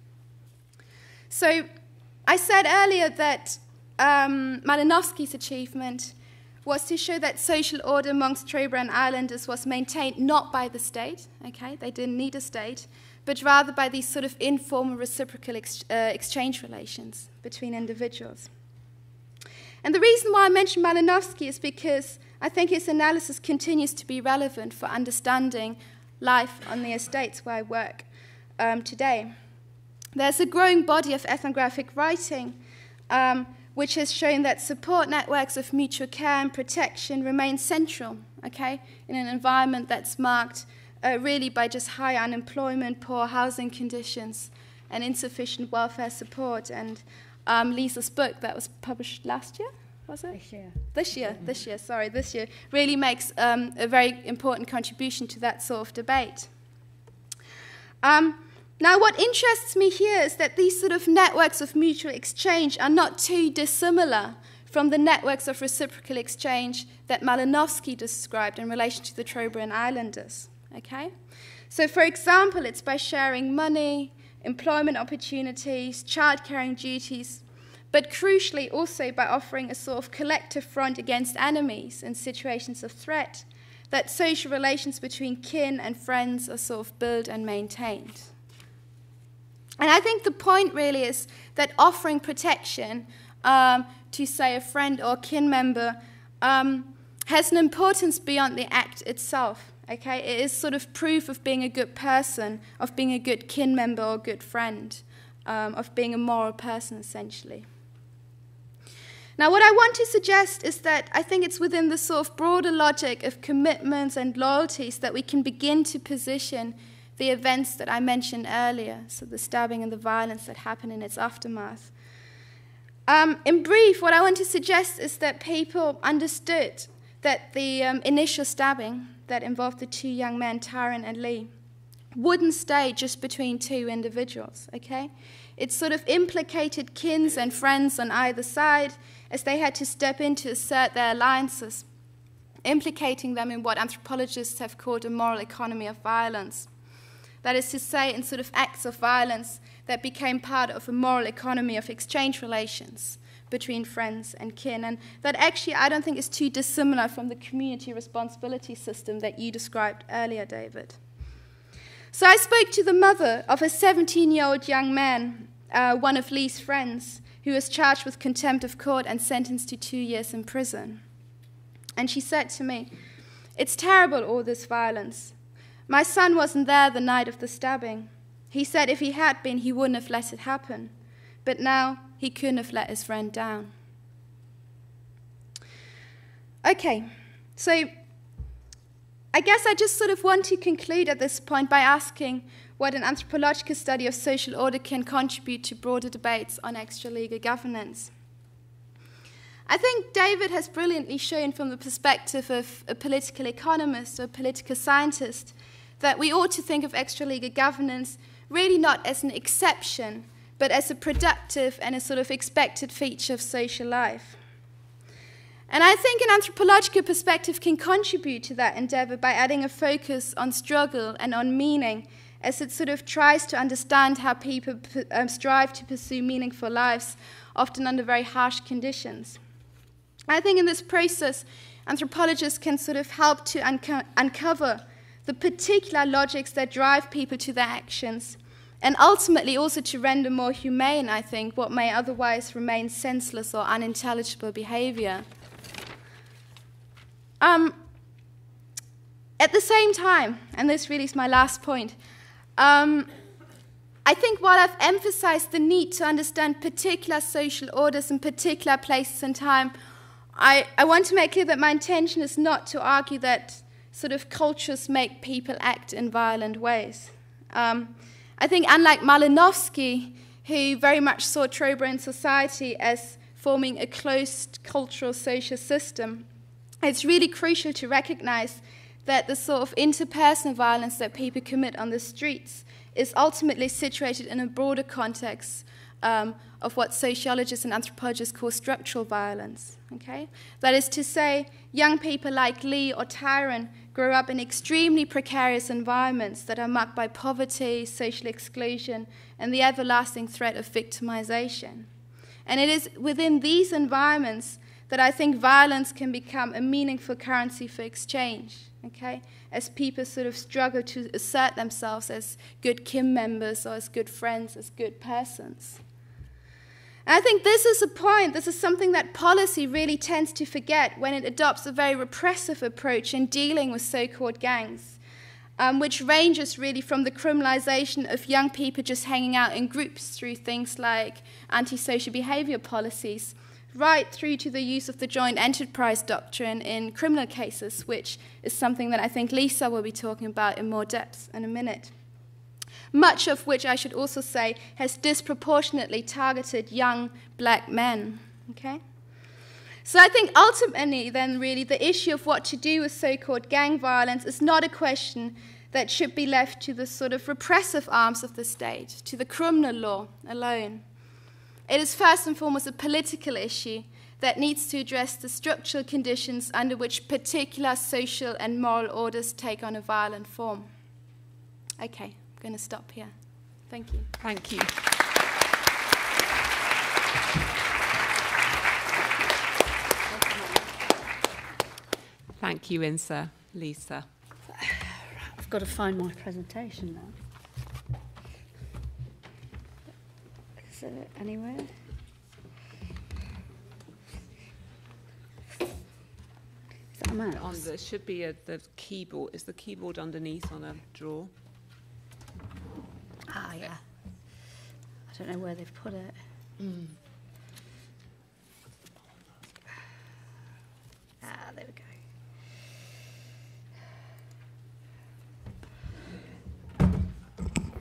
So I said earlier that um, Malinowski's achievement was to show that social order amongst Trobriand Islanders was maintained not by the state, okay, they didn't need a state, but rather by these sort of informal reciprocal ex uh, exchange relations between individuals. And the reason why I mention Malinowski is because I think his analysis continues to be relevant for understanding life on the estates where I work um, today. There's a growing body of ethnographic writing um, which has shown that support networks of mutual care and protection remain central, okay, in an environment that's marked uh, really by just high unemployment, poor housing conditions, and insufficient welfare support. And Um, Lisa's book that was published last year, was it? This year. This year, mm-hmm. this year, sorry, this year, really makes um, a very important contribution to that sort of debate. Um, now, what interests me here is that these sort of networks of mutual exchange are not too dissimilar from the networks of reciprocal exchange that Malinowski described in relation to the Trobriand Islanders, okay? So, for example, it's by sharing money, employment opportunities, child-caring duties, but crucially also by offering a sort of collective front against enemies in situations of threat, that social relations between kin and friends are sort of built and maintained. And I think the point really is that offering protection um, to, say, a friend or kin member um, has an importance beyond the act itself. Okay, it is sort of proof of being a good person, of being a good kin member or good friend, um, of being a moral person, essentially. Now, what I want to suggest is that I think it's within the sort of broader logic of commitments and loyalties that we can begin to position the events that I mentioned earlier, so the stabbing and the violence that happened in its aftermath. Um, in brief, what I want to suggest is that people understood that the um, initial stabbing that involved the two young men, Tyron and Lee, wouldn't stay just between two individuals, okay? It sort of implicated kins and friends on either side as they had to step in to assert their alliances, implicating them in what anthropologists have called a moral economy of violence. That is to say, in sort of acts of violence that became part of a moral economy of exchange relations between friends and kin. And that actually, I don't think is too dissimilar from the community responsibility system that you described earlier, David. So I spoke to the mother of a seventeen-year-old young man, uh, one of Lee's friends, who was charged with contempt of court and sentenced to two years in prison. And she said to me, "It's terrible, all this violence. My son wasn't there the night of the stabbing. He said if he had been, he wouldn't have let it happen. But now he couldn't have let his friend down." Okay, so I guess I just sort of want to conclude at this point by asking what an anthropological study of social order can contribute to broader debates on extra-legal governance. I think David has brilliantly shown from the perspective of a political economist or a political scientist that we ought to think of extra-legal governance really not as an exception, but as a productive and a sort of expected feature of social life. And I think an anthropological perspective can contribute to that endeavor by adding a focus on struggle and on meaning, as it sort of tries to understand how people um, strive to pursue meaningful lives, often under very harsh conditions. I think in this process, anthropologists can sort of help to unco- uncover the particular logics that drive people to their actions, and ultimately also to render more humane, I think, what may otherwise remain senseless or unintelligible behavior. Um, at the same time, and this really is my last point, um, I think while I've emphasized the need to understand particular social orders in particular places and time, I, I want to make clear that my intention is not to argue that sort of cultures make people act in violent ways. Um, I think unlike Malinowski, who very much saw Trobriand society as forming a closed cultural social system, it's really crucial to recognize that the sort of interpersonal violence that people commit on the streets is ultimately situated in a broader context um, of what sociologists and anthropologists call structural violence. Okay? That is to say, young people like Lee or Tyron grow up in extremely precarious environments that are marked by poverty, social exclusion, and the everlasting threat of victimization. And it is within these environments that I think violence can become a meaningful currency for exchange, okay? As people sort of struggle to assert themselves as good kin members or as good friends, as good persons. And I think this is a point, this is something that policy really tends to forget when it adopts a very repressive approach in dealing with so-called gangs, um, which ranges really from the criminalization of young people just hanging out in groups through things like antisocial behavior policies, right through to the use of the joint enterprise doctrine in criminal cases, which is something that I think Lisa will be talking about in more depth in a minute. Much of which, I should also say, has disproportionately targeted young black men. Okay? So I think ultimately then really the issue of what to do with so-called gang violence is not a question that should be left to the sort of repressive arms of the state, to the criminal law alone. It is first and foremost a political issue that needs to address the structural conditions under which particular social and moral orders take on a violent form. Okay, I'm going to stop here. Thank you. Thank you. Thank you, Insa. Lisa. I've got to find my presentation now. Is it anywhere? Is that a mouse? On the should be a, the keyboard. Is the keyboard underneath on a drawer? Ah, yeah. I don't know where they've put it. Mm. Ah, there we go.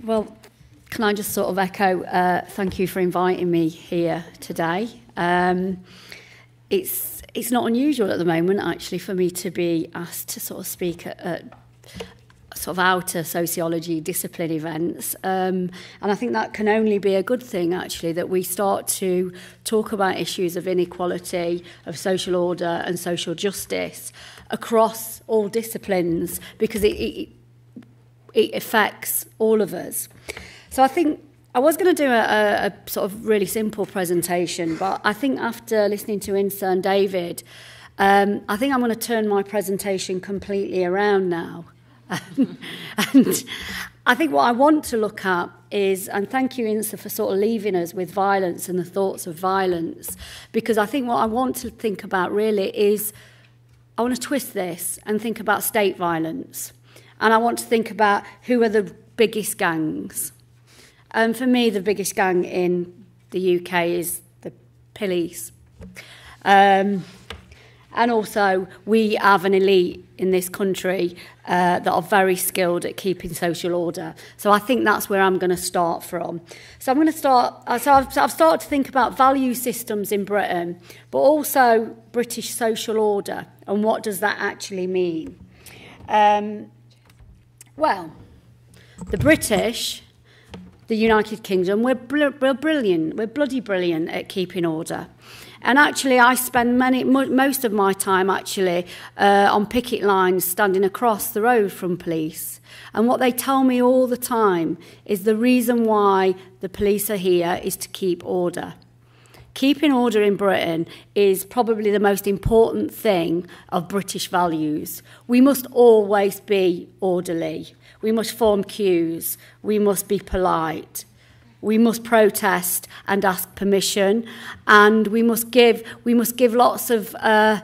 Well, can I just sort of echo, uh, thank you for inviting me here today. Um, it's it's not unusual at the moment, actually, for me to be asked to sort of speak at, at sort of outer sociology discipline events. Um, and I think that can only be a good thing, actually, that we start to talk about issues of inequality, of social order and social justice across all disciplines, because it, it, it affects all of us. So I think I was going to do a, a, a sort of really simple presentation, but I think after listening to Insa and David, um, I think I'm going to turn my presentation completely around now. And I think what I want to look at is, and thank you, Insa, for sort of leaving us with violence and the thoughts of violence, because I think what I want to think about really is, I want to twist this and think about state violence. And I want to think about who are the biggest gangs. And for me, the biggest gang in the U K is the police. Um, and also, we have an elite in this country uh, that are very skilled at keeping social order. So I think that's where I'm going to start from. So I'm going to start, so I've, I've started to think about value systems in Britain, but also British social order, and what does that actually mean? Um, well, the British, the United Kingdom, we're, br we're brilliant, we're bloody brilliant at keeping order. And actually, I spend many, most of my time actually uh, on picket lines standing across the road from police. And what they tell me all the time is the reason why the police are here is to keep order. Keeping order in Britain is probably the most important thing of British values. We must always be orderly. We must form queues. We must be polite. We must protest and ask permission, and we must give we must give lots of uh,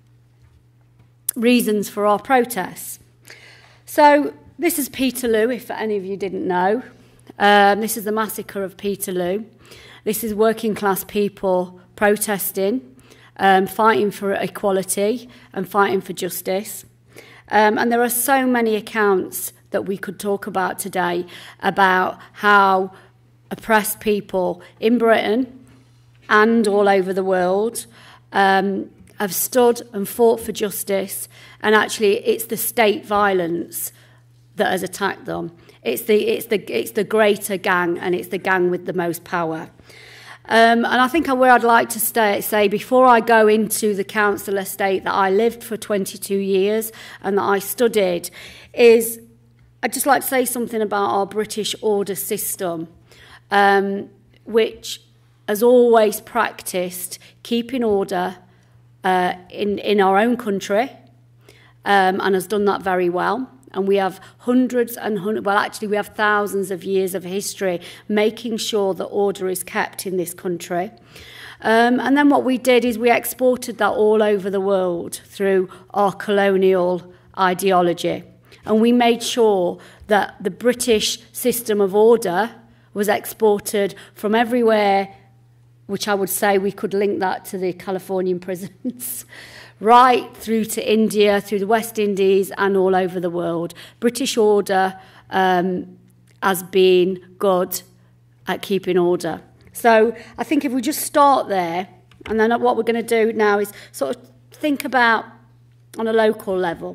reasons for our protests. So this is Peterloo, if any of you didn't know. Um, this is the massacre of Peterloo. This is working class people protesting, um, fighting for equality and fighting for justice. Um, and there are so many accounts that we could talk about today about how oppressed people in Britain and all over the world um, have stood and fought for justice, and actually it's the state violence that has attacked them. It's the, it's the, it's the greater gang, and it's the gang with the most power. Um, and I think where I'd like to stay, say, before I go into the council estate that I lived for twenty-two years and that I studied, is I'd just like to say something about our British order system. Um, which has always practiced keeping order uh, in, in our own country um, and has done that very well. And we have hundreds and hundreds, well, actually we have thousands of years of history making sure that order is kept in this country. Um, and then what we did is we exported that all over the world through our colonial ideology. And we made sure that the British system of order was exported from everywhere, which I would say we could link that to the Californian prisons, right through to India, through the West Indies, and all over the world. British order um, has been good at keeping order. So I think if we just start there, and then what we're going to do now is sort of think about on a local level.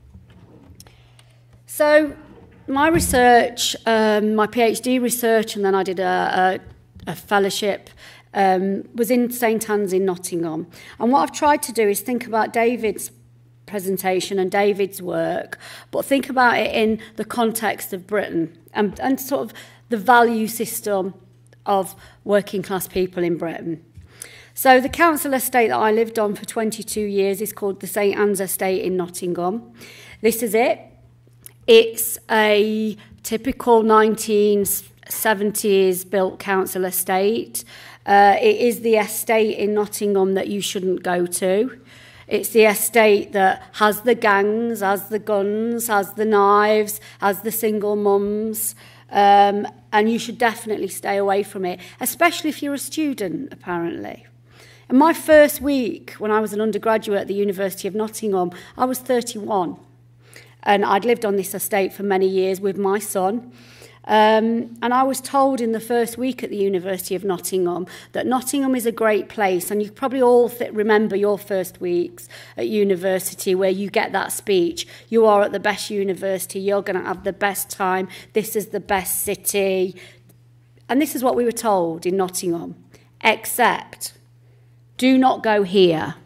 So my research, um, my PhD research, and then I did a, a, a fellowship, um, was in Saint Anne's in Nottingham. And what I've tried to do is think about David's presentation and David's work, but think about it in the context of Britain and, and sort of the value system of working class people in Britain. So the council estate that I lived on for twenty-two years is called the Saint Anne's Estate in Nottingham. This is it. It's a typical nineteen seventies built council estate. Uh, it is the estate in Nottingham that you shouldn't go to. It's the estate that has the gangs, has the guns, has the knives, has the single mums, um, and you should definitely stay away from it, especially if you're a student, apparently. In my first week, when I was an undergraduate at the University of Nottingham, I was thirty-one. And I'd lived on this estate for many years with my son. Um, and I was told in the first week at the University of Nottingham that Nottingham is a great place, and you probably all th- remember your first weeks at university where you get that speech. You are at the best university, you're going to have the best time, this is the best city. And this is what we were told in Nottingham, except do not go here.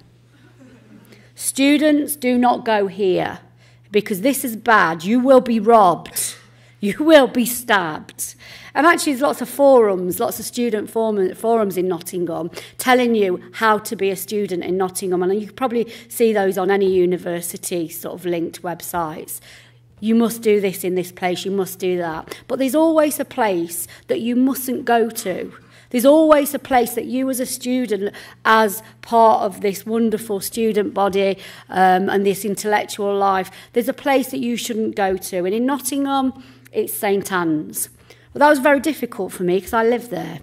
Students, do not go here, because this is bad. You will be robbed. You will be stabbed. And actually there's lots of forums, lots of student forum, forums in Nottingham telling you how to be a student in Nottingham. And you can probably see those on any university sort of linked websites. You must do this in this place, you must do that. But there's always a place that you mustn't go to. There's always a place that you as a student, as part of this wonderful student body um, and this intellectual life, there's a place that you shouldn't go to. And in Nottingham, it's Saint Anne's. Well, that was very difficult for me because I live there.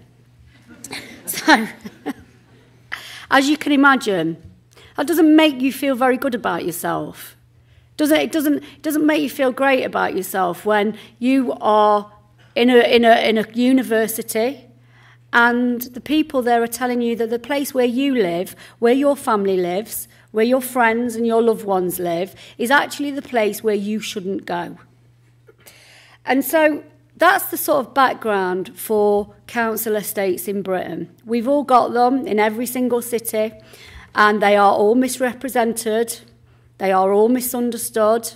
So, as you can imagine, that doesn't make you feel very good about yourself. Does it? It doesn't, it doesn't make you feel great about yourself when you are in a, in a, in a university and the people there are telling you that the place where you live, where your family lives, where your friends and your loved ones live, is actually the place where you shouldn't go. And so that's the sort of background for council estates in Britain. We've all got them in every single city, and they are all misrepresented, they are all misunderstood,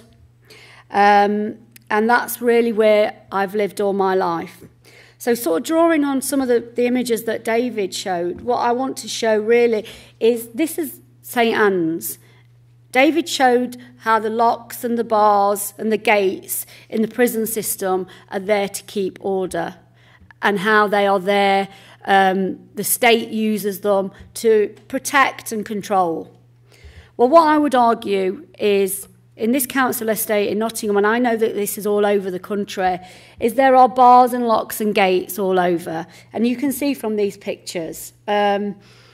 um, and that's really where I've lived all my life. So sort of drawing on some of the, the images that David showed, what I want to show really is this is Saint Anne's. David showed how the locks and the bars and the gates in the prison system are there to keep order, and how they are there, um, the state uses them to protect and control. Well, what I would argue is, in this council estate in Nottingham, and I know that this is all over the country, is there are bars and locks and gates all over. And you can see from these pictures. Um,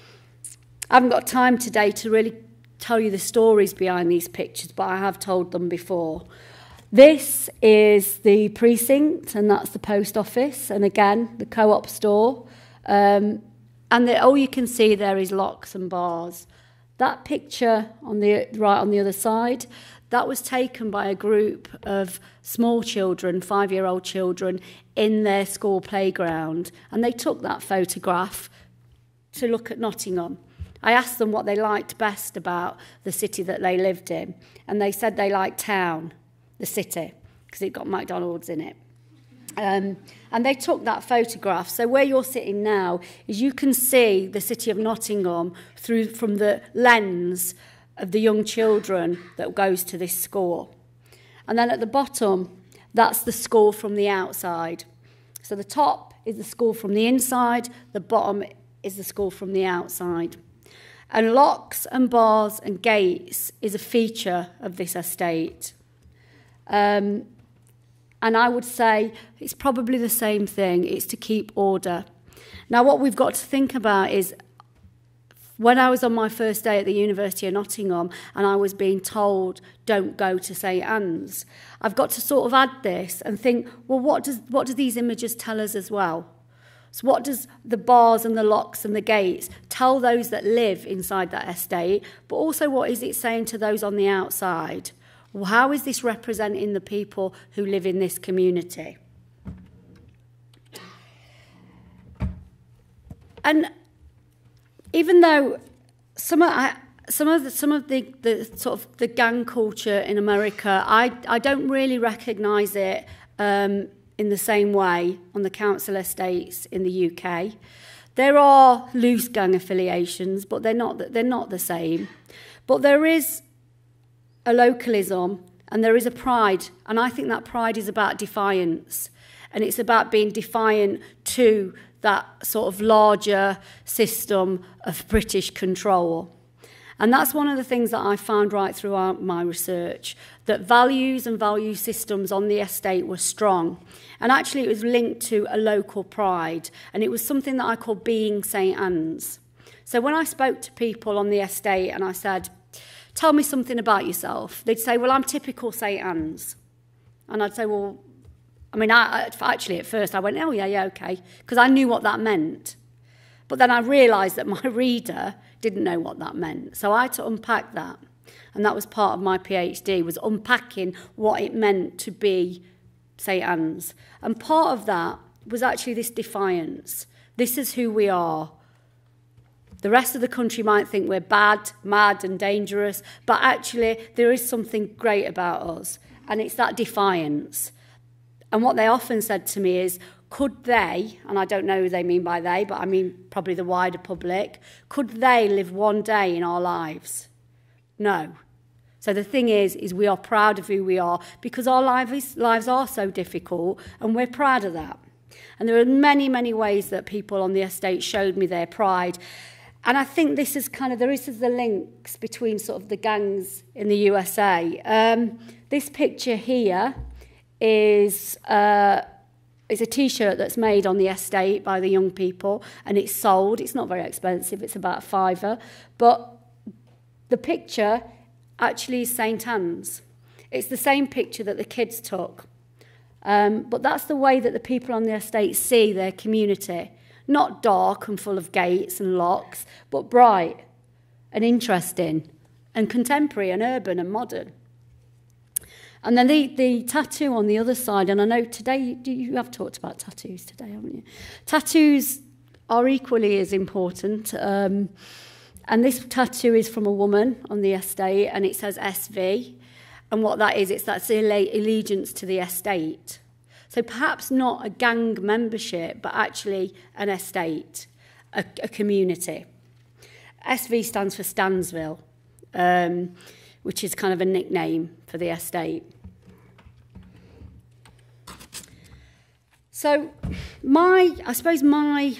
I haven't got time today to really tell you the stories behind these pictures, but I have told them before. This is the precinct, and that's the post office, and again, the co-op store. Um, and the, all you can see there is locks and bars. That picture on the right on the other side, that was taken by a group of small children, five-year-old children, in their school playground. And they took that photograph to look at Nottingham. I asked them what they liked best about the city that they lived in. And they said they liked town, the city, because it got McDonald's in it. Um, and they took that photograph. So where you're sitting now is you can see the city of Nottingham through from the lens of the young children that goes to this school. And then at the bottom, that's the school from the outside. So the top is the school from the inside, the bottom is the school from the outside. And locks and bars and gates is a feature of this estate. Um, and I would say it's probably the same thing. It's to keep order. Now, what we've got to think about is when I was on my first day at the University of Nottingham and I was being told, don't go to Saint Anne's, I've got to sort of add this and think, well, what does what do these images tell us as well? So what does the bars and the locks and the gates tell those that live inside that estate, but also what is it saying to those on the outside? Well, how is this representing the people who live in this community? And even though some of, I, some of, the, some of the, the sort of the gang culture in America, I, I don't really recognise it um, in the same way on the council estates in the U K. There are loose gang affiliations, but they're not, they're not the same. But there is a localism and there is a pride, and I think that pride is about defiance, and it's about being defiant to that sort of larger system of British control. And that's one of the things that I found right throughout my research, that values and value systems on the estate were strong. And actually it was linked to a local pride, and it was something that I call being Saint Anne's. So when I spoke to people on the estate and I said, tell me something about yourself, they'd say, well, I'm typical Saint Anne's. And I'd say, well, I mean, I, actually, at first I went, oh, yeah, yeah, okay, because I knew what that meant. But then I realised that my reader didn't know what that meant. So I had to unpack that. And that was part of my PhD, was unpacking what it meant to be Saint Anne's. And part of that was actually this defiance. This is who we are. The rest of the country might think we're bad, mad and dangerous, but actually there is something great about us, and it's that defiance. And what they often said to me is, could they, and I don't know who they mean by they, but I mean probably the wider public, could they live one day in our lives? No. So the thing is, is we are proud of who we are because our lives, lives are so difficult, and we're proud of that. And there are many, many ways that people on the estate showed me their pride. And I think this is kind of, there is the links between sort of the gangs in the U S A. Um, this picture here is, uh, is a T-shirt that's made on the estate by the young people, and it's sold. It's not very expensive, it's about a fiver. But the picture actually is Saint Anne's. It's the same picture that the kids took. Um, but that's the way that the people on the estate see their community. Not dark and full of gates and locks, but bright and interesting and contemporary and urban and modern. And then the, the tattoo on the other side, and I know today, you have talked about tattoos today, haven't you? Tattoos are equally as important. Um, and this tattoo is from a woman on the estate, and it says S V. And what that is, it's that's allegiance to the estate. So perhaps not a gang membership, but actually an estate, a, a community. S V stands for Stansville, um, which is kind of a nickname for the estate. So my, I suppose my,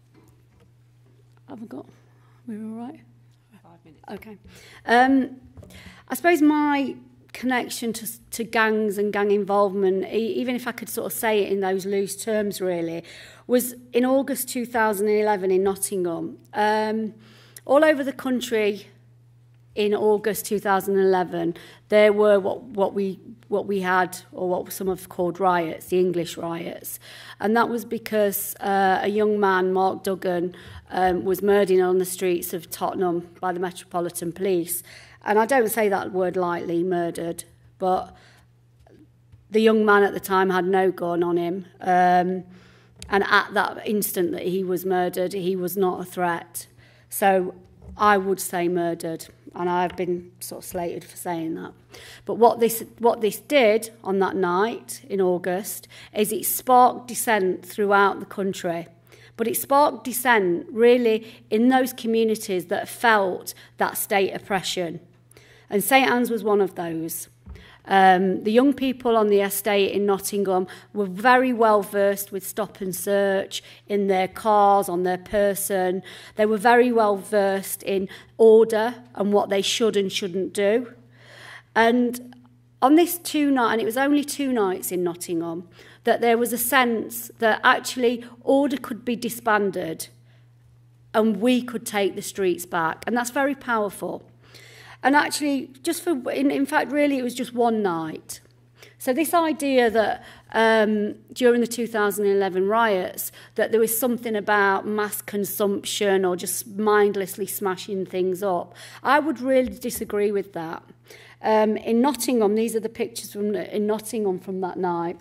have I got, we're all right? Five minutes. Okay. Um, I suppose my connection to, to gangs and gang involvement, even if I could sort of say it in those loose terms really, was in August two thousand eleven in Nottingham. Um, all over the country in August two thousand eleven, there were what, what we what we had, or what some have called riots, the English riots. And that was because uh, a young man, Mark Duggan, um, was murdered on the streets of Tottenham by the Metropolitan Police. And I don't say that word lightly, murdered, but the young man at the time had no gun on him. Um, and at that instant that he was murdered, he was not a threat. So I would say murdered, and I've been sort of slated for saying that. But what this, what this did on that night in August is it sparked dissent throughout the country. But it sparked dissent really in those communities that felt that state oppression. And Saint Anne's was one of those. Um, the young people on the estate in Nottingham were very well versed with stop and search in their cars, on their person. They were very well versed in order and what they should and shouldn't do. And on this two night, and it was only two nights in Nottingham, that there was a sense that actually order could be disbanded and we could take the streets back. And that's very powerful. And actually, just for, in, in fact, really, it was just one night. So this idea that um, during the two thousand eleven riots, that there was something about mass consumption or just mindlessly smashing things up, I would really disagree with that. Um, in Nottingham, these are the pictures from in Nottingham from that night.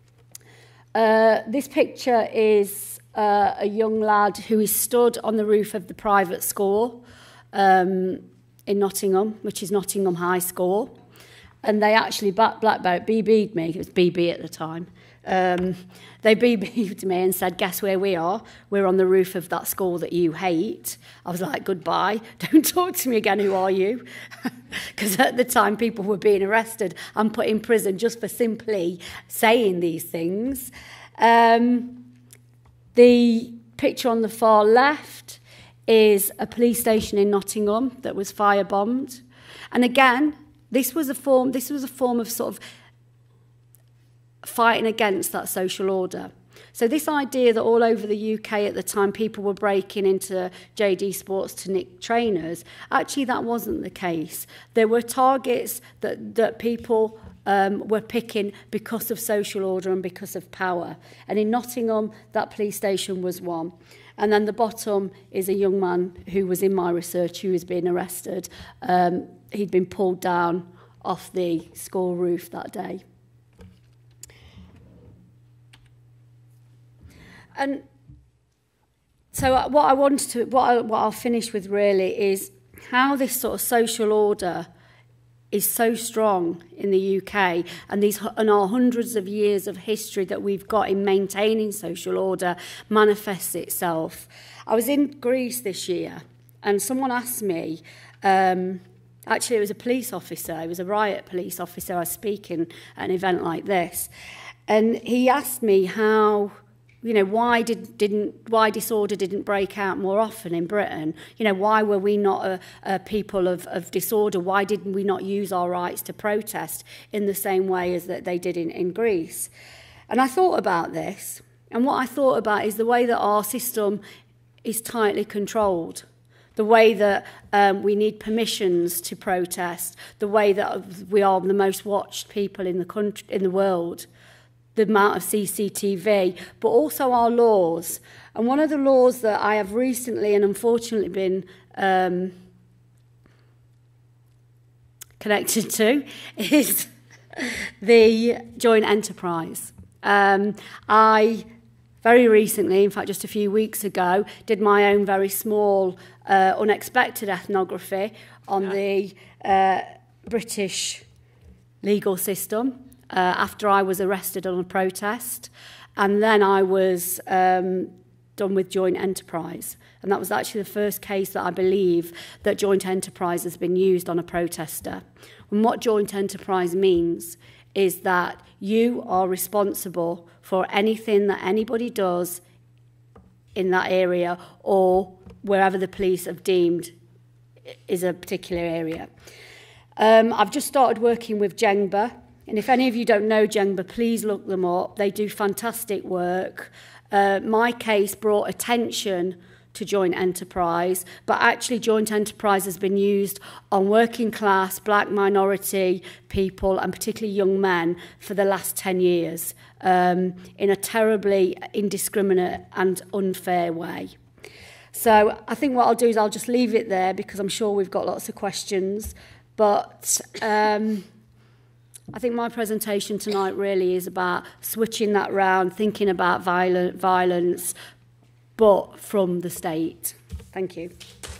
Uh, this picture is uh, a young lad who is stood on the roof of the private school um, in Nottingham, which is Nottingham High School. And they actually, Black Belt, B B'd me, it was B B at the time. Um, they B B'd me and said, guess where we are? We're on the roof of that school that you hate. I was like, goodbye, don't talk to me again, who are you? Because at the time people were being arrested and put in prison just for simply saying these things. Um, the picture on the far left is a police station in Nottingham that was firebombed. And again, this was a form, this was a form of sort of fighting against that social order. So this idea that all over the U K at the time people were breaking into J D Sports to nick trainers, actually that wasn't the case. There were targets that, that people um, were picking because of social order and because of power. And in Nottingham, that police station was one. And then the bottom is a young man who was in my research who was being arrested. Um, he'd been pulled down off the school roof that day. And so what I wanted to, what, I, what I'll finish with really is how this sort of social order is so strong in the U K, and these and our hundreds of years of history that we've got in maintaining social order manifests itself. I was in Greece this year, and someone asked me, um, actually it was a police officer, it was a riot police officer, I was speaking at an event like this, and he asked me how, you know, why did, didn't why disorder didn't break out more often in Britain? You know, why were we not a, a people of, of disorder? Why didn't we not use our rights to protest in the same way as that they did in, in Greece? And I thought about this, and what I thought about is the way that our system is tightly controlled, the way that um, we need permissions to protest, the way that we are the most watched people in the country, in the world, the amount of C C T V, but also our laws. And one of the laws that I have recently and unfortunately been um, connected to is the joint enterprise. Um, I very recently, in fact just a few weeks ago, did my own very small, uh, unexpected ethnography on yeah. the uh, British legal system. Uh, after I was arrested on a protest, and then I was um, done with joint enterprise. And that was actually the first case that I believe that joint enterprise has been used on a protester. And what joint enterprise means is that you are responsible for anything that anybody does in that area or wherever the police have deemed is a particular area. Um, I've just started working with Jengba. And if any of you don't know Jengba, please look them up. They do fantastic work. Uh, my case brought attention to joint enterprise, but actually joint enterprise has been used on working class, black minority people, and particularly young men for the last ten years um, in a terribly indiscriminate and unfair way. So I think what I'll do is I'll just leave it there because I'm sure we've got lots of questions. But Um, I think my presentation tonight really is about switching that round, thinking about violent, violence, but from the state. Thank you.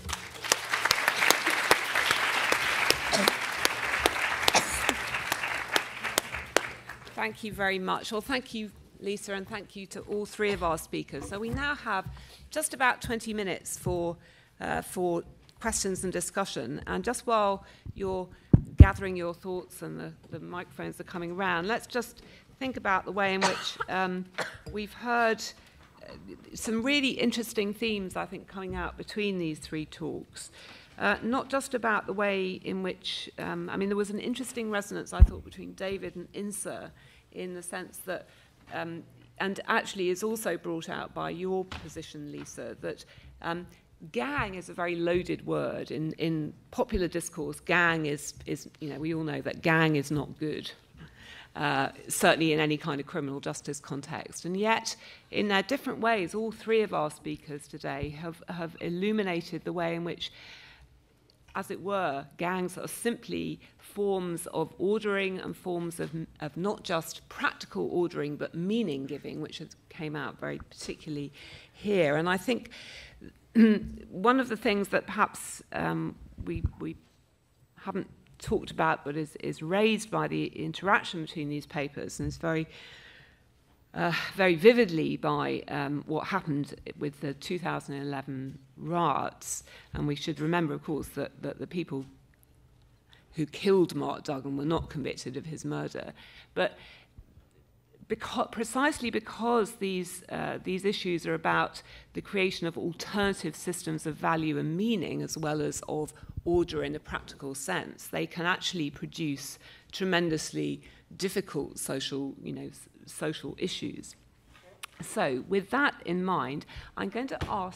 Thank you very much. Well, thank you, Lisa, and thank you to all three of our speakers. So we now have just about twenty minutes for, uh, for questions and discussion. And just while you're gathering your thoughts and the, the microphones are coming around, let's just think about the way in which um, we've heard uh, some really interesting themes, I think, coming out between these three talks. Uh, not just about the way in which, um, I mean, there was an interesting resonance, I thought, between David and Insa in the sense that, um, and actually is also brought out by your position, Lisa, that um, gang is a very loaded word. In, in popular discourse, gang is, is, you know, we all know that gang is not good, uh, certainly in any kind of criminal justice context. And yet, in their different ways, all three of our speakers today have, have illuminated the way in which, as it were, gangs are simply forms of ordering and forms of, of not just practical ordering, but meaning-giving, which has came out very particularly here. And I think one of the things that perhaps um, we, we haven't talked about but is, is raised by the interaction between these papers and is very, uh, very vividly by um, what happened with the two thousand eleven riots. And we should remember, of course, that, that the people who killed Mark Duggan were not convicted of his murder. But Because, precisely because these, uh, these issues are about the creation of alternative systems of value and meaning as well as of order in a practical sense, they can actually produce tremendously difficult social, you know, social issues. So with that in mind, I'm going to ask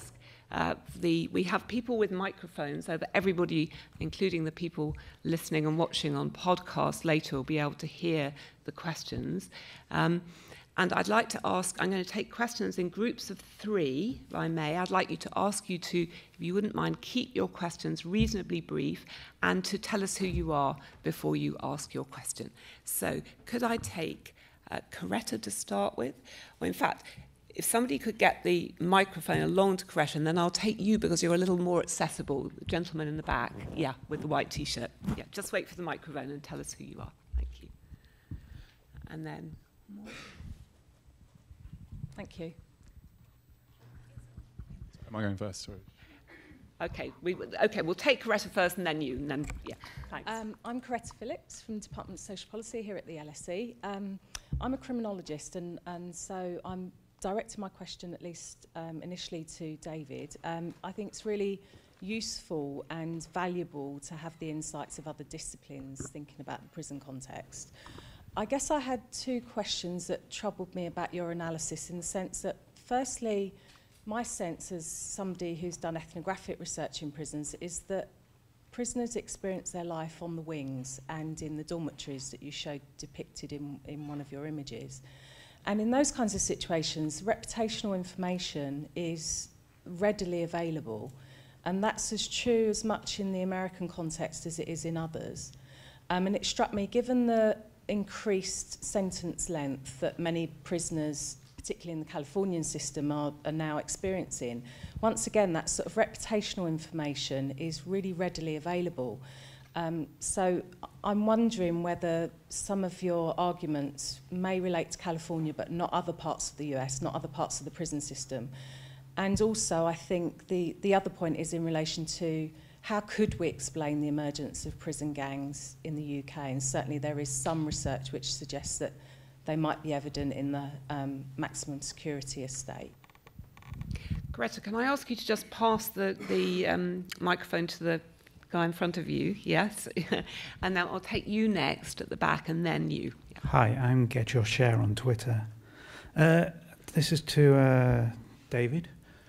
Uh, the, we have people with microphones so that everybody, including the people listening and watching on podcast later, will be able to hear the questions. Um, And I'd like to ask, I'm going to take questions in groups of three, if I may. I'd like you to ask you to, if you wouldn't mind, keep your questions reasonably brief and to tell us who you are before you ask your question. So could I take uh, Coretta to start with? Well, in fact, if somebody could get the microphone along to Coretta, and then I'll take you because you're a little more accessible. The gentleman in the back, yeah, with the white T-shirt. Yeah, just wait for the microphone and tell us who you are. Thank you. And then more. Thank you. Am I going first? Sorry. Okay, we, okay, we'll take Coretta first and then you, and then, yeah, thanks. Um, I'm Coretta Phillips from the Department of Social Policy here at the L S E. Um, I'm a criminologist, and, and so I'm directing my question, at least um, initially, to David. Um, I think it's really useful and valuable to have the insights of other disciplines thinking about the prison context. I guess I had two questions that troubled me about your analysis, in the sense that, firstly, my sense as somebody who's done ethnographic research in prisons is that prisoners experience their life on the wings and in the dormitories that you showed depicted in, in one of your images. And in those kinds of situations, reputational information is readily available, and that's as true as much in the American context as it is in others. Um, and it struck me, given the increased sentence length that many prisoners, particularly in the Californian system, are, are now experiencing, once again, that sort of reputational information is really readily available. Um, so I'm wondering whether some of your arguments may relate to California, but not other parts of the U S, not other parts of the prison system. And also, I think the, the other point is in relation to how could we explain the emergence of prison gangs in the U K? And certainly there is some research which suggests that they might be evident in the um, maximum security estate. Coretta, can I ask you to just pass the, the um, microphone to the guy in front of you? Yes. And then I'll take you next at the back, and then you. Yeah. Hi, I'm Get Your Share on Twitter. Uh, this is to uh, David.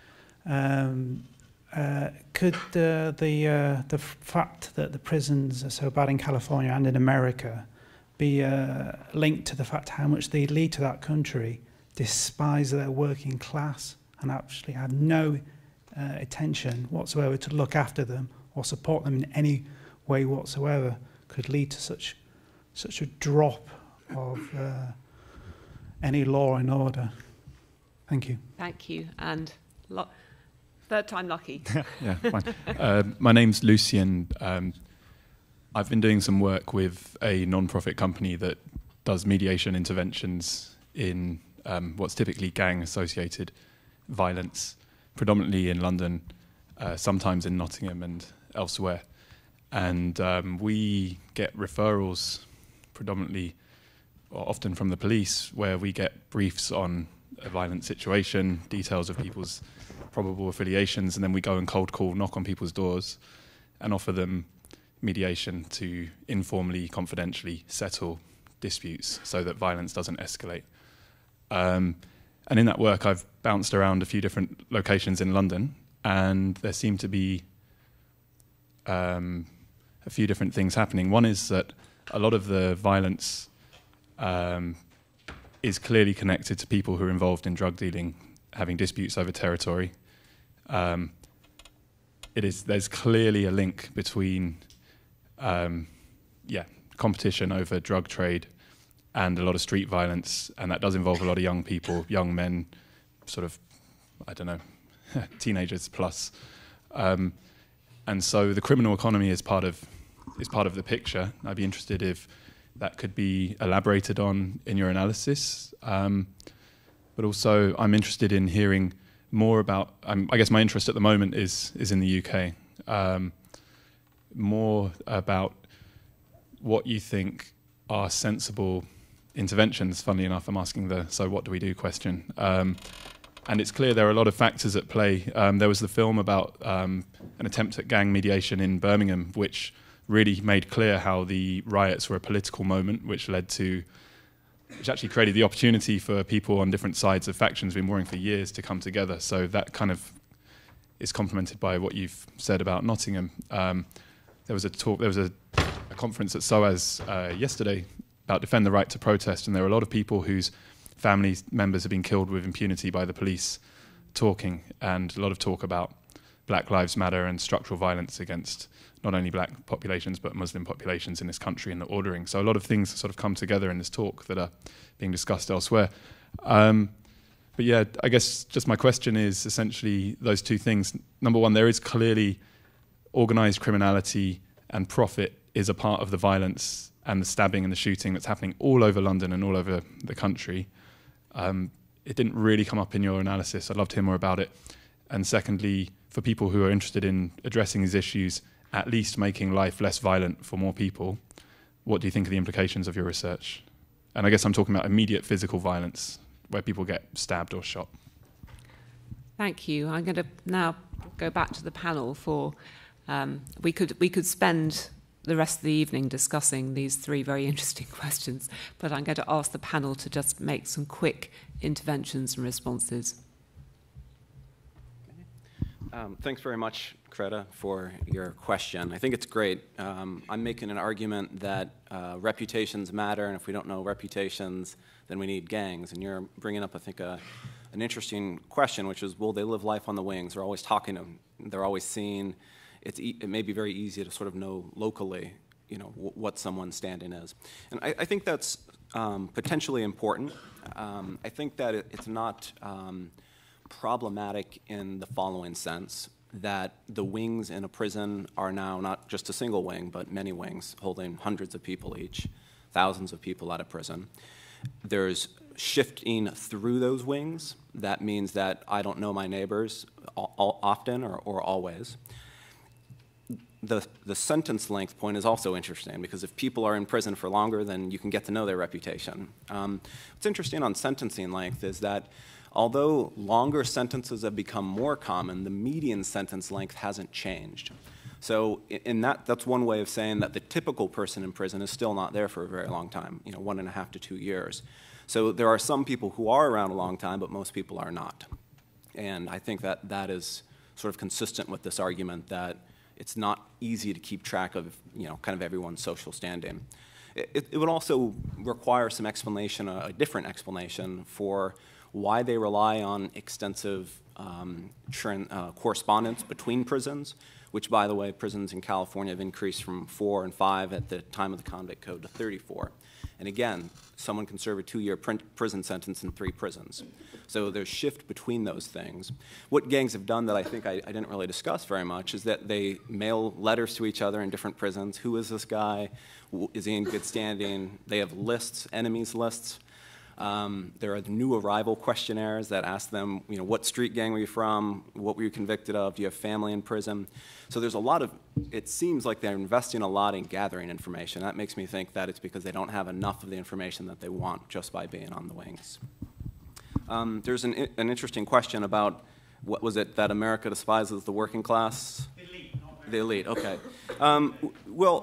Um, Uh, could uh, the uh, the fact that the prisons are so bad in California and in America be uh, linked to the fact how much the elite of that country despise their working class and actually have no uh, attention whatsoever to look after them or support them in any way whatsoever, could lead to such such a drop of uh, any law and order? Thank you. Thank you. And lo- third time lucky. Yeah, fine. uh, my name's Lucian. Um, I've been doing some work with a non-profit company that does mediation interventions in um, what's typically gang-associated violence, predominantly in London, uh, sometimes in Nottingham and elsewhere. And um, we get referrals predominantly, or often from the police, where we get briefs on a violent situation, details of people's probable affiliations, and then we go and cold call, knock on people's doors and offer them mediation to informally, confidentially settle disputes so that violence doesn't escalate. Um, and in that work, I've bounced around a few different locations in London, and there seem to be um, a few different things happening. One is that a lot of the violence um, is clearly connected to people who are involved in drug dealing, having disputes over territory. Um, it is there's clearly a link between um, yeah competition over drug trade and a lot of street violence, and that does involve a lot of young people, young men, sort of I don't know, teenagers plus. Um, and so the criminal economy is part of is part of the picture. I'd be interested if that could be elaborated on in your analysis. Um, but also, I'm interested in hearing more about. Um, I guess my interest at the moment is is in the U K. Um, more about what you think are sensible interventions. Funnily enough, I'm asking the "so what do we do" question. Um, and it's clear there are a lot of factors at play. Um, there was the film about um, an attempt at gang mediation in Birmingham, which really made clear how the riots were a political moment, which led to, which actually created the opportunity for people on different sides of factions who've been warring for years to come together. So that kind of is complemented by what you've said about Nottingham. Um, there was a talk, there was a, a conference at S O A S uh, yesterday about defend the right to protest, and there are a lot of people whose family members have been killed with impunity by the police talking, and a lot of talk about Black Lives Matter and structural violence against not only black populations but Muslim populations in this country and the ordering. So a lot of things sort of come together in this talk that are being discussed elsewhere. Um, but yeah, I guess just my question is essentially those two things. Number one, there is clearly organised criminality, and profit is a part of the violence and the stabbing and the shooting that's happening all over London and all over the country. Um, it didn't really come up in your analysis. I'd love to hear more about it. And secondly, for people who are interested in addressing these issues, at least making life less violent for more people, what do you think are the implications of your research? And I guess I'm talking about immediate physical violence, where people get stabbed or shot. Thank you. I'm going to now go back to the panel for, um, we could we could spend the rest of the evening discussing these three very interesting questions, but I'm going to ask the panel to just make some quick interventions and responses. Um, thanks very much, Greta, for your question. I think it's great. Um, I'm making an argument that uh, reputations matter, and if we don't know reputations, then we need gangs. And you're bringing up, I think, a, an interesting question, which is, will they live life on the wings? They're always talking to them. They're always seen. It's e it may be very easy to sort of know locally, you know, w what someone's standing is. And I, I think that's um, potentially important. Um, I think that it, it's not um, problematic in the following sense, that the wings in a prison are now not just a single wing, but many wings holding hundreds of people each, thousands of people out of prison. There's shifting through those wings. That means that I don't know my neighbors all, all often or, or always. The, the sentence length point is also interesting, because if people are in prison for longer, then you can get to know their reputation. Um, what's interesting on sentencing length is that although longer sentences have become more common, the median sentence length hasn't changed. So in that, that's one way of saying that the typical person in prison is still not there for a very long time, you know, one and a half to two years. So there are some people who are around a long time, but most people are not. And I think that that is sort of consistent with this argument that it's not easy to keep track of, you know, kind of everyone's social standing. It, it would also require some explanation, a, a different explanation for why they rely on extensive um, uh, correspondence between prisons, which, by the way, prisons in California have increased from four and five at the time of the Convict Code to thirty-four. And again, someone can serve a two-year prison sentence in three prisons. So there's shift between those things. What gangs have done that I think I, I didn't really discuss very much is that they mail letters to each other in different prisons. Who is this guy? Is he in good standing? They have lists, enemies lists. Um, there are the new arrival questionnaires that ask them, you know, what street gang were you from? What were you convicted of? Do you have family in prison? So there's a lot of, it seems like they're investing a lot in gathering information. That makes me think that it's because they don't have enough of the information that they want just by being on the wings. Um, there's an, an interesting question about, what was it that America despises the working class? The elite, not the elite, okay. Um, well,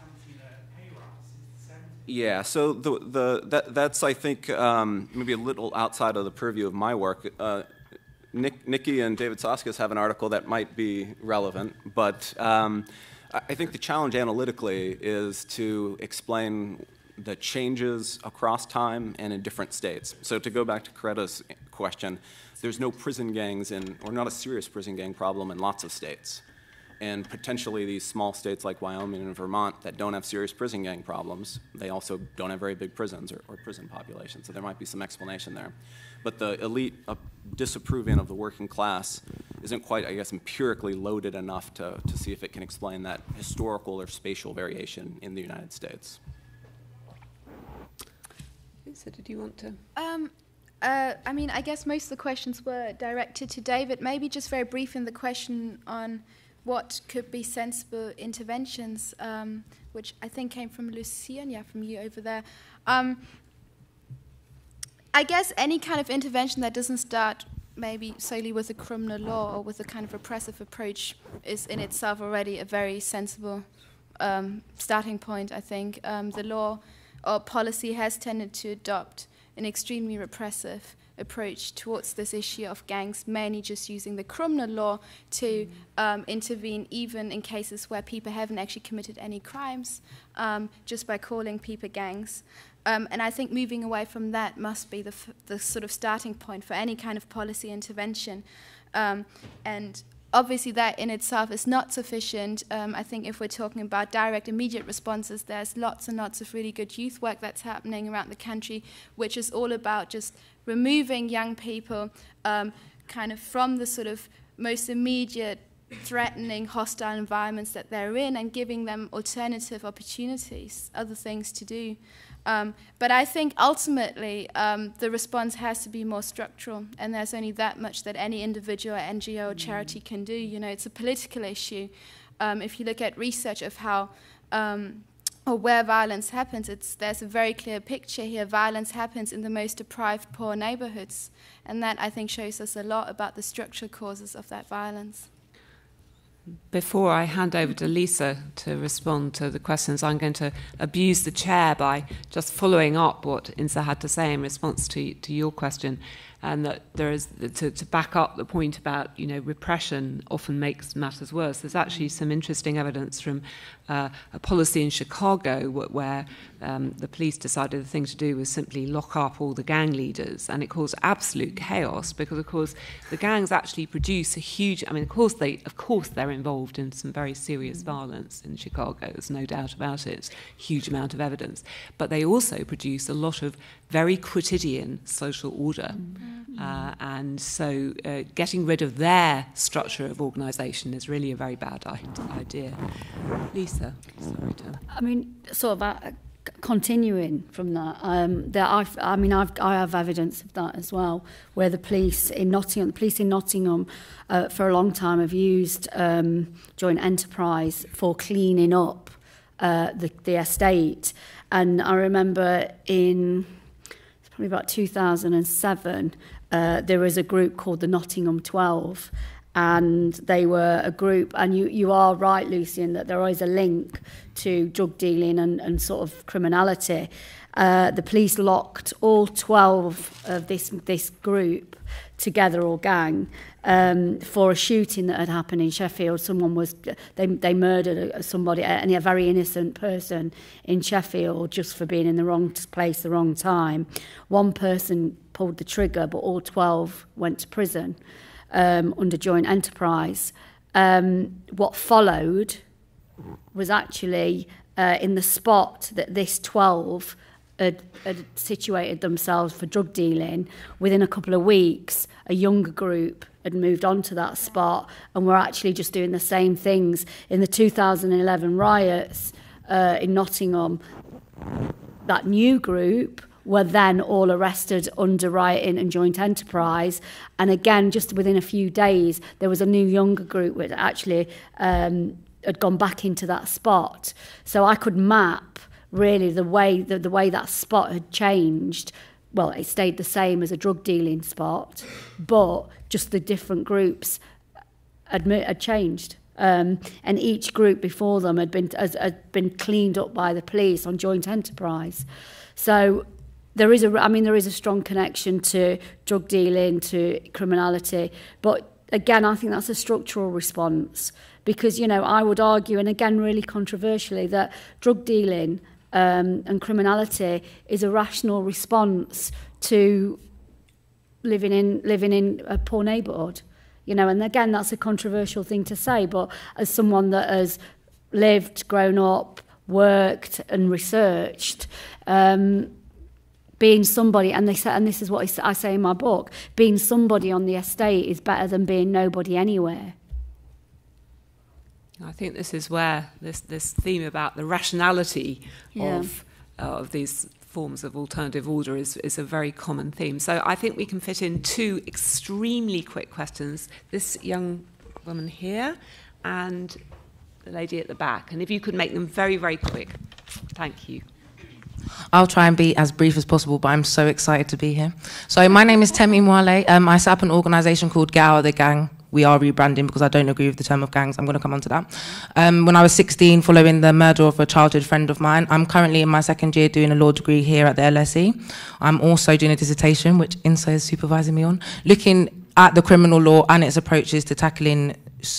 yeah, so the, the, that, that's, I think, um, maybe a little outside of the purview of my work. Uh, Nick, Nikki and David Soskias have an article that might be relevant, but um, I think the challenge analytically is to explain the changes across time and in different states. So to go back to Greta's question, there's no prison gangs in, or not a serious prison gang problem in lots of states. And potentially these small states like Wyoming and Vermont that don't have serious prison gang problems, they also don't have very big prisons or, or prison populations, so there might be some explanation there. But the elite uh, disapproving of the working class isn't quite, I guess, empirically loaded enough to, to see if it can explain that historical or spatial variation in the United States. Insa, did you want to? Um, uh, I mean, I guess most of the questions were directed to David. Maybe just very brief in the question on what could be sensible interventions, um, which I think came from Lucian, yeah, from you over there. Um, I guess any kind of intervention that doesn't start maybe solely with a criminal law or with a kind of repressive approach is in itself already a very sensible um, starting point, I think. Um, the law or policy has tended to adopt an extremely repressive approach towards this issue of gangs, mainly just using the criminal law to um, intervene even in cases where people haven't actually committed any crimes, um, just by calling people gangs. Um, and I think moving away from that must be the, f the sort of starting point for any kind of policy intervention. Um, and obviously that in itself is not sufficient. Um, I think if we're talking about direct, immediate responses, there's lots and lots of really good youth work that's happening around the country, which is all about just removing young people um, kind of from the sort of most immediate, threatening, hostile environments that they're in and giving them alternative opportunities, other things to do. Um, but I think ultimately um, the response has to be more structural, and there's only that much that any individual, N G O, or charity can do. You know, it's a political issue. Um, if you look at research of how um, or where violence happens, it's, there's a very clear picture here. Violence happens in the most deprived, poor neighborhoods, and that I think shows us a lot about the structural causes of that violence. Before I hand over to Lisa to respond to the questions, I'm going to abuse the chair by just following up what Insa had to say in response to, to your question, and that there is, to, to back up the point about, you know, repression often makes matters worse. There's actually some interesting evidence from uh, a policy in Chicago where um, the police decided the thing to do was simply lock up all the gang leaders, and it caused absolute chaos because, of course, the gangs actually produce a huge, I mean, of course, they, of course they're involved in some very serious violence in Chicago, there's no doubt about it, huge amount of evidence, but they also produce a lot of very quotidian social order. Mm-hmm. Uh, and so uh, getting rid of their structure of organisation is really a very bad idea. Lisa, sorry to... I mean, sort of uh, continuing from that, um, there I've, I mean, I've, I have evidence of that as well, where the police in Nottingham, the police in Nottingham uh, for a long time have used um, joint enterprise for cleaning up uh, the, the estate. And I remember in... probably about two thousand seven, uh, there was a group called the Nottingham twelve, and they were a group, and you, you are right, Lucian, that there is a link to drug dealing and, and sort of criminality. Uh, the police locked all twelve of this, this group together, or gang, um, for a shooting that had happened in Sheffield. Someone was, they, they murdered somebody, and a very innocent person in Sheffield, just for being in the wrong place, the wrong time. One person pulled the trigger, but all twelve went to prison um, under joint enterprise. Um, what followed was actually uh, in the spot that this twelve Had, had situated themselves for drug dealing. Within a couple of weeks, a younger group had moved on to that spot and were actually just doing the same things. In the two thousand eleven riots uh, in Nottingham, that new group were then all arrested under rioting and joint enterprise. And again, just within a few days, there was a new younger group which actually um, had gone back into that spot. So I could map really the way the, the way that spot had changed. Well, it stayed the same as a drug dealing spot, but just the different groups had, had changed. Um, and each group before them had been has, had been cleaned up by the police on joint enterprise. So there is a, I mean, there is a strong connection to drug dealing, to criminality. But again, I think that's a structural response because, you know, I would argue, and again, really controversially, that drug dealing Um, and criminality is a rational response to living in living in a poor neighbourhood, you know. And again, that's a controversial thing to say, but as someone that has lived, grown up, worked, and researched, um, being somebody, and they say, and this is what I say in my book, being somebody on the estate is better than being nobody anywhere. I think this is where this, this theme about the rationality yeah. of uh, of these forms of alternative order is, is a very common theme. So I think we can fit in two extremely quick questions. This young woman here and the lady at the back. And if you could make them very, very quick. Thank you. I'll try and be as brief as possible, but I'm so excited to be here. So my name is Temi Mwale. Um, I set up an organisation called Get Out of the Gang, we are rebranding because I don't agree with the term of gangs. I'm going to come on to that. Um, when I was sixteen, following the murder of a childhood friend of mine, I'm currently in my second year doing a law degree here at the L S E. I'm also doing a dissertation, which Insa is supervising me on, looking at the criminal law and its approaches to tackling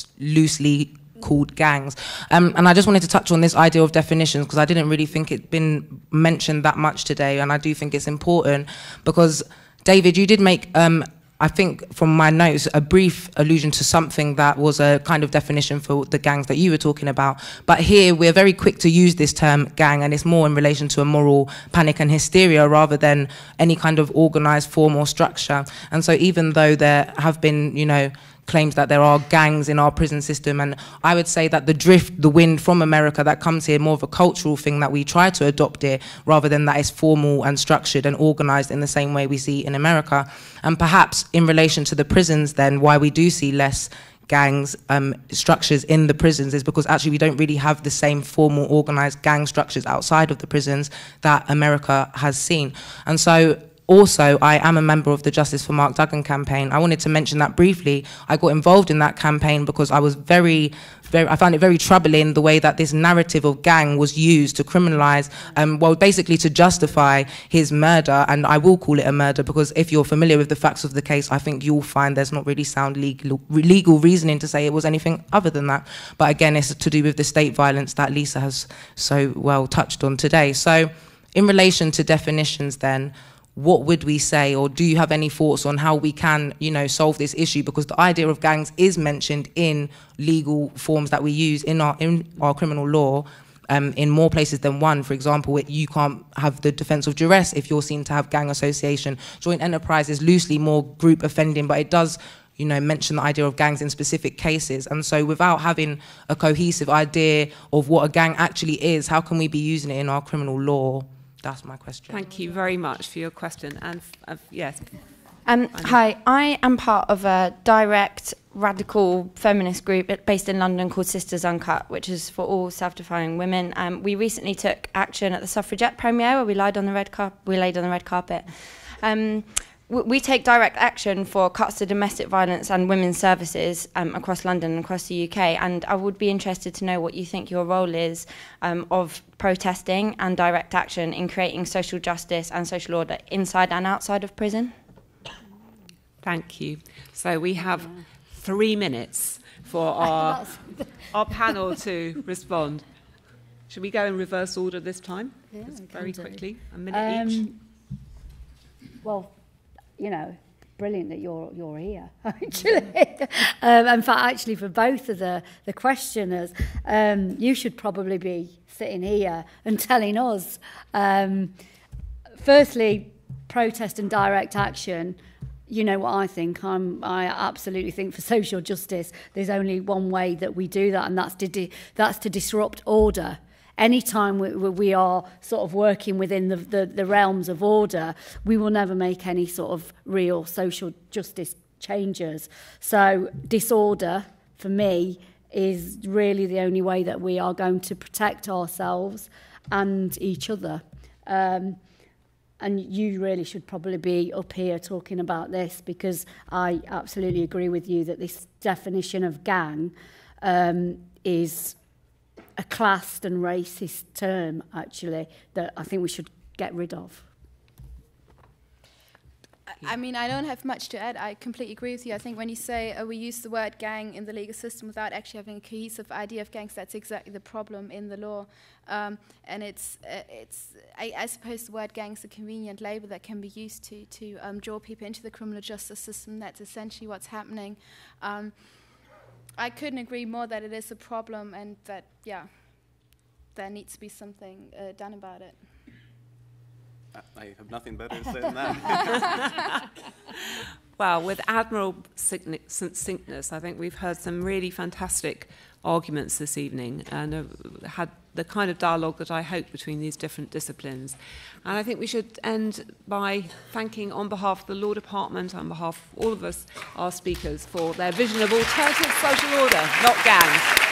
loosely called gangs. Um, and I just wanted to touch on this idea of definitions because I didn't really think it'd been mentioned that much today, and I do think it's important because, David, you did make, um, I think from my notes, a brief allusion to something that was a kind of definition for the gangs that you were talking about. But here we're very quick to use this term gang, and it's more in relation to a moral panic and hysteria rather than any kind of organised form or structure. And so even though there have been, you know, claims that there are gangs in our prison system, and I would say that the drift, the wind from America that comes here, more of a cultural thing that we try to adopt it rather than that it's formal and structured and organised in the same way we see in America. And perhaps in relation to the prisons then, why we do see less gangs um, structures in the prisons is because actually we don't really have the same formal organised gang structures outside of the prisons that America has seen. And so also, I am a member of the Justice for Mark Duggan campaign. I wanted to mention that briefly. I got involved in that campaign because I was very, very, I found it very troubling the way that this narrative of gang was used to criminalise, um, well, basically to justify his murder. And I will call it a murder because if you're familiar with the facts of the case, I think you'll find there's not really sound legal, legal reasoning to say it was anything other than that. But again, it's to do with the state violence that Lisa has so well touched on today. So in relation to definitions then, what would we say, or do you have any thoughts on how we can, you know, solve this issue? Because the idea of gangs is mentioned in legal forms that we use in our in our criminal law, um, in more places than one. For example, it, you can't have the defence of duress if you're seen to have gang association. Joint enterprise is loosely more group offending, but it does, you know, mention the idea of gangs in specific cases. And so without having a cohesive idea of what a gang actually is, how can we be using it in our criminal law? That's my question. Thank you very much for your question. And uh, yes. Um, hi, I am part of a direct radical feminist group based in London called Sisters Uncut, which is for all self-defining women. Um, we recently took action at the suffragette premiere where we laid on the red carpet. We laid on the red carpet. Um, We take direct action for cuts to domestic violence and women's services um, across London and across the U K, and I would be interested to know what you think your role is um, of protesting and direct action in creating social justice and social order inside and outside of prison. Thank you. So we have three minutes for our, our panel to respond. Should we go in reverse order this time? Yeah, Just very quickly, a minute um, each. Well, you know, brilliant that you're you're here, actually. um, in fact, actually, for both of the, the questioners, um, you should probably be sitting here and telling us, um, firstly, protest and direct action. You know what I think. I'm, I absolutely think for social justice, there's only one way that we do that, and that's to di- that's to disrupt order. Anytime we, we are sort of working within the, the, the realms of order, we will never make any sort of real social justice changes. So disorder, for me, is really the only way that we are going to protect ourselves and each other. Um, and you really should probably be up here talking about this, because I absolutely agree with you that this definition of gang um, is a classed and racist term, actually, that I think we should get rid of. I mean, I don't have much to add. I completely agree with you. I think when you say uh, we use the word gang in the legal system without actually having a cohesive idea of gangs, that's exactly the problem in the law. Um, and it's, uh, it's I, I suppose the word gang is a convenient label that can be used to, to um, draw people into the criminal justice system. That's essentially what's happening. Um, I couldn't agree more that it is a problem and that, yeah, there needs to be something uh, done about it. I have nothing better to say than that. Well, with admirable succinctness, I think we've heard some really fantastic arguments this evening and uh, had the kind of dialogue that I hope between these different disciplines. And I think we should end by thanking, on behalf of the Law Department, on behalf of all of us, our speakers, for their vision of alternative social order, not gangs.